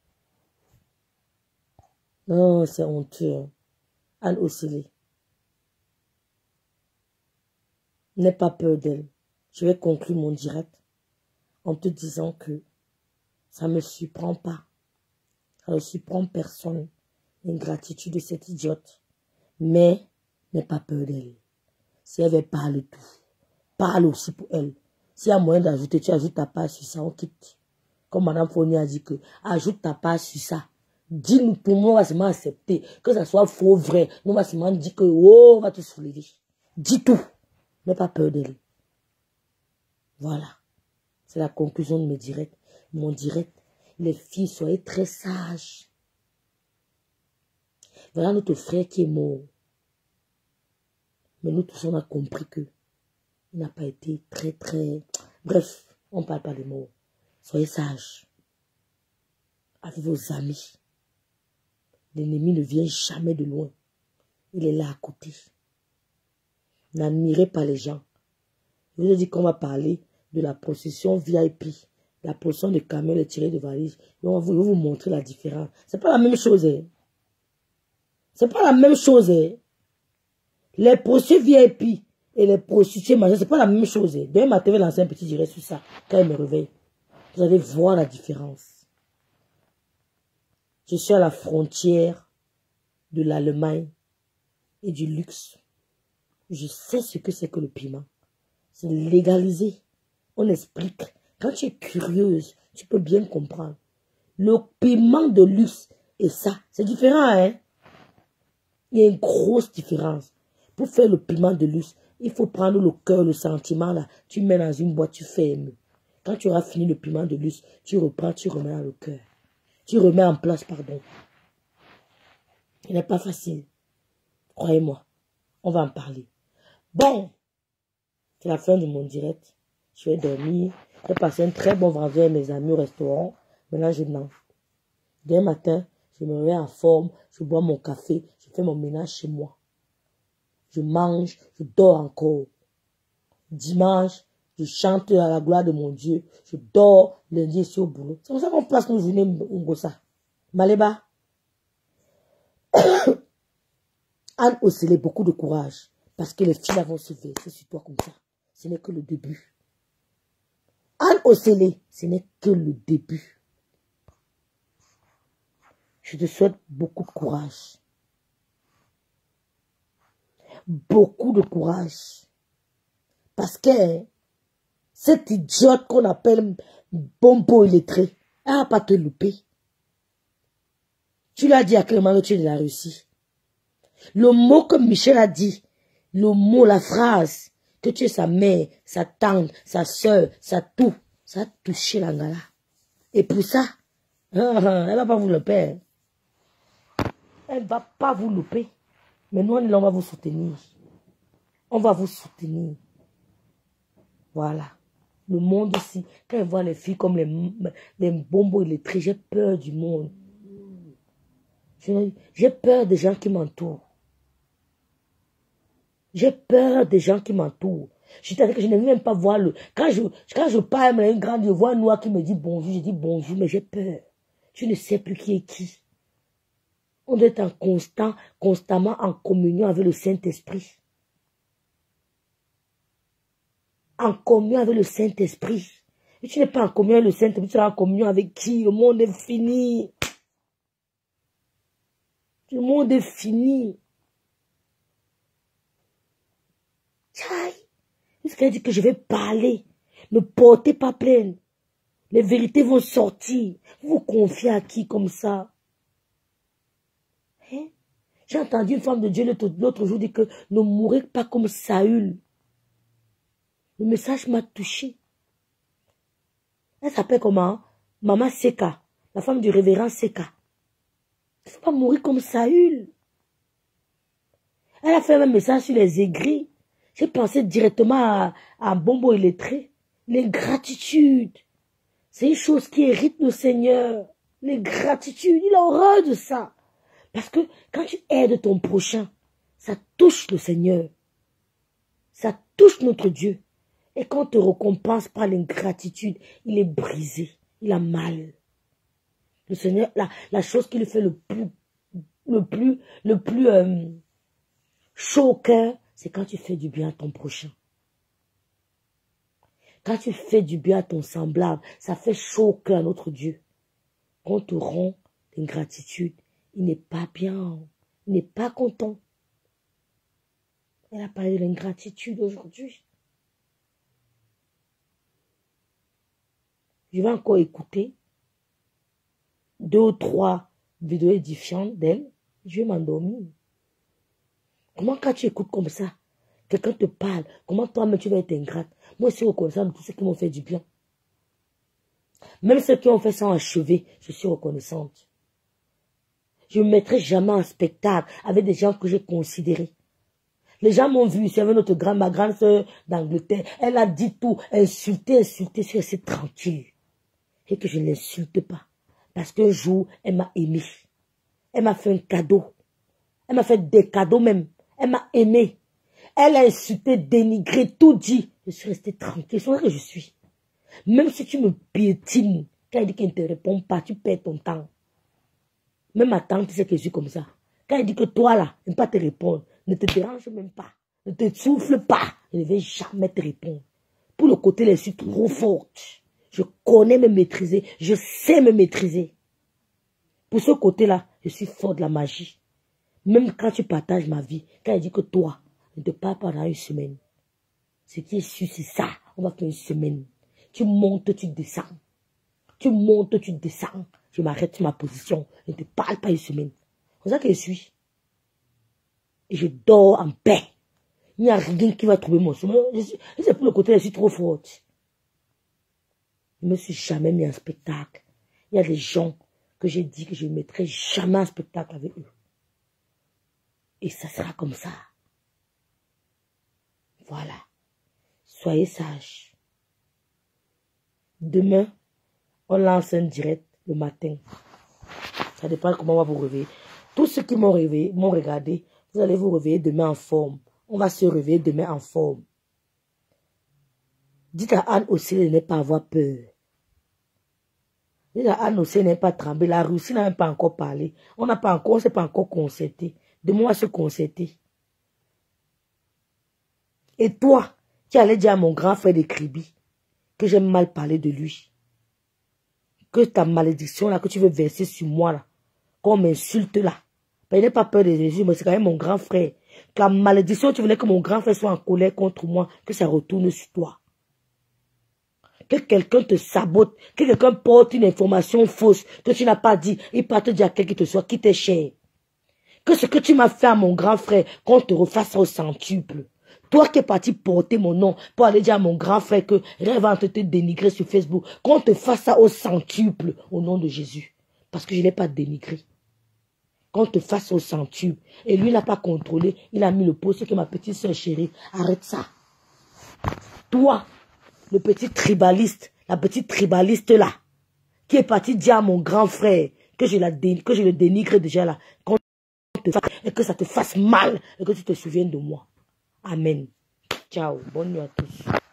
Non, c'est honteux. Anne Osili. N'aie pas peur d'elle. Je vais conclure mon direct en te disant que ça ne me surprend pas. Ça ne surprend personne. L'ingratitude de cette idiote. Mais n'aie pas peur d'elle. Si elle veut parler tout, parle aussi pour elle. S'il y a moyen d'ajouter, tu ajoutes ta part sur ça, on quitte. Comme Madame Fournier a dit que, ajoute ta part sur ça. Dis-nous, pour moi, on va seulement accepter. Que ça soit faux, vrai. Nous, on va seulement dire que, oh, on va te soulever. Dis tout. N'aie pas peur d'elle. Voilà. C'est la conclusion de mes directs. Mon direct. Les filles, soyez très sages. Voilà notre frère qui est mort. Mais nous tous, on a compris que il n'a pas été très... Bref, on ne parle pas de mots. Soyez sages. Avec vos amis. L'ennemi ne vient jamais de loin. Il est là à côté. N'admirez pas les gens. Je vous ai dit qu'on va parler de la procession VIP. La procession de camions, les tirés de valises. Je vais vous montrer la différence. C'est pas la même chose. Hein. C'est pas la même chose. Hein. Les processions VIP et les prostituées majeures, c'est pas la même chose. Hein. Demain matin, je vais lancer un petit direct sur ça. Quand il me réveille. Vous allez voir la différence. Je suis à la frontière de l'Allemagne et du luxe. Je sais ce que c'est que le piment. C'est légalisé. On explique. Quand tu es curieuse, tu peux bien comprendre. Le piment de luxe et ça, c'est différent, hein? Il y a une grosse différence. Pour faire le piment de luxe, il faut prendre le cœur, le sentiment, là. Tu mets dans une boîte, tu fermes. Quand tu auras fini le piment de luxe, tu reprends, tu remets dans le cœur. Tu remets en place, pardon. Il n'est pas facile. Croyez-moi. On va en parler. Bon. C'est la fin de mon direct. Je vais dormir. J'ai passé un très bon vendredi avec mes amis au restaurant. Maintenant, je mange. Demain matin, je me réveille en forme. Je bois mon café. Je fais mon ménage chez moi. Je mange. Je dors encore. Dimanche, je chante à la gloire de mon Dieu. Je dors lundi ici au boulot. C'est pour ça qu'on passe nos journées Ngosa. Maleba. Anne Osselé, beaucoup de courage. Parce que les filles vont se verser sur toi comme ça. Ce n'est que le début. Anne Osselé, ce n'est que le début. Je te souhaite beaucoup de courage. Beaucoup de courage. Parce que cette idiote qu'on appelle Bombo illettré, elle n'a pas te louper. Tu l'as dit à quel moment tu l'as réussi. Le mot que Michel a dit, le mot, la phrase, que tu es sa mère, sa tante, sa soeur, sa tout, ça a touché la gala. Et pour ça, elle ne va pas vous louper. Elle ne va pas vous louper. Mais nous, on va vous soutenir. On va vous soutenir. Voilà. Le monde aussi, quand ils voient les filles comme les bonbons illettrés, j'ai peur du monde. J'ai peur des gens qui m'entourent. J'ai peur des gens qui m'entourent. C'est-à-dire que je n'aime même pas voir le... Quand je parle, une grande voix noire qui me dit bonjour, je dis bonjour, mais j'ai peur. Je ne sais plus qui est qui. On doit être constamment en communion avec le Saint-Esprit. En communion avec le Saint-Esprit. Et tu n'es pas en communion avec le Saint-Esprit, tu es en communion avec qui? Le monde est fini. Le monde est fini. Jusqu'à dire que je vais parler. Ne portez pas plainte. Les vérités vont sortir. Vous vous confiez à qui comme ça? Hein? J'ai entendu une femme de Dieu l'autre jour dire que ne mourrez pas comme Saül. Le message m'a touché. Elle s'appelle comment? Maman Seka. La femme du révérend Seka. Il ne faut pas mourir comme Saül. Elle a fait un message sur les aigris. J'ai pensé directement à Bombo illettré. L'ingratitude. C'est une chose qui hérite le Seigneur. L'ingratitude. Il a horreur de ça. Parce que quand tu aides ton prochain, ça touche le Seigneur. Ça touche notre Dieu. Et quand on te récompense par l'ingratitude, il est brisé. Il a mal. Le Seigneur, la chose qui lui fait le plus chaud au cœur, c'est quand tu fais du bien à ton prochain. Quand tu fais du bien à ton semblable, ça fait chaud au cœur à notre Dieu. Quand on te rend l'ingratitude, il n'est pas bien. Il n'est pas content. Elle a parlé de l'ingratitude aujourd'hui. Je vais encore écouter 2 ou 3 vidéos édifiantes d'elle. Je vais m'endormir. Comment quand tu écoutes comme ça, quelqu'un te parle, comment toi-même tu vas être ingrate? Moi, je suis reconnaissante de tous ceux qui m'ont fait du bien. Même ceux qui ont fait ça en achevé, je suis reconnaissante. Je ne me mettrai jamais en spectacle avec des gens que j'ai considérés. Les gens m'ont vu, c'est avec ma grande soeur d'Angleterre. Elle a dit tout, insulté, je suis restée tranquille. Et que je ne l'insulte pas. Parce qu'un jour, elle m'a aimé. Elle m'a fait un cadeau. Elle m'a fait des cadeaux même. Elle m'a aimé. Elle a insulté, dénigré, tout dit. Je suis restée tranquille. C'est vrai que je suis. Même si tu me piétines, quand elle dit qu'elle ne te répond pas, tu perds ton temps. Même ma tante sait que je suis comme ça. Quand elle dit que toi là, elle ne va pas te répondre, ne te dérange même pas. Ne te souffle pas. Je ne vais jamais te répondre. Pour le côté, je suis trop forte. Je connais me maîtriser. Je sais me maîtriser. Pour ce côté-là, je suis fort de la magie. Même quand tu partages ma vie, quand elle dit que toi, ne te parle pas pendant une semaine. Ce qui est sûr, c'est ça. On va faire une semaine. Tu montes, tu descends. Tu montes, tu descends. Je m'arrête sur ma position. Je ne te parle pas une semaine. C'est ça que je suis. Et je dors en paix. Il n'y a rien qui va trouver mon sommeil. C'est pour le côté, je suis trop forte. Je ne me suis jamais mis en spectacle. Il y a des gens que j'ai dit que je ne mettrai jamais en spectacle avec eux. Et ça sera comme ça. Voilà. Soyez sages. Demain, on lance un direct le matin. Ça dépend comment on va vous réveiller. Tous ceux qui m'ont réveillé, m'ont regardé, vous allez vous réveiller demain en forme. On va se réveiller demain en forme. Dites à Anne aussi de ne pas avoir peur. Dites à Anne aussi de ne pas trembler. La Russie n'a même pas encore parlé. On n'a pas encore, on ne s'est pas encore concerté. Demain, on va se concerter. Et toi, tu allais dire à mon grand frère de Kribi que j'ai mal parlé de lui. Que ta malédiction là, que tu veux verser sur moi là, qu'on m'insulte là. Ben, il n'a pas peur de Jésus, mais c'est quand même mon grand frère. Que la malédiction, tu voulais que mon grand frère soit en colère contre moi, que ça retourne sur toi. Que quelqu'un te sabote, que quelqu'un porte une information fausse que tu n'as pas dit, il part te dire à quelqu'un qui t'est cher. Que ce que tu m'as fait à mon grand frère, qu'on te refasse au centuple. Toi qui es parti porter mon nom pour aller dire à mon grand frère que Rêve va te dénigrer sur Facebook, qu'on te fasse ça au centuple au nom de Jésus. Parce que je ne l'ai pas dénigré. Qu'on te fasse au centuple. Et lui, il n'a pas contrôlé. Il a mis le poste que ma petite soeur chérie. Arrête ça. Toi, le petit tribaliste, la petite tribaliste là, qui est parti dire à mon grand frère que je le dénigre déjà là, qu'on te fasse, et que ça te fasse mal, et que tu te souviennes de moi. Amen. Ciao. Bonne nuit à tous.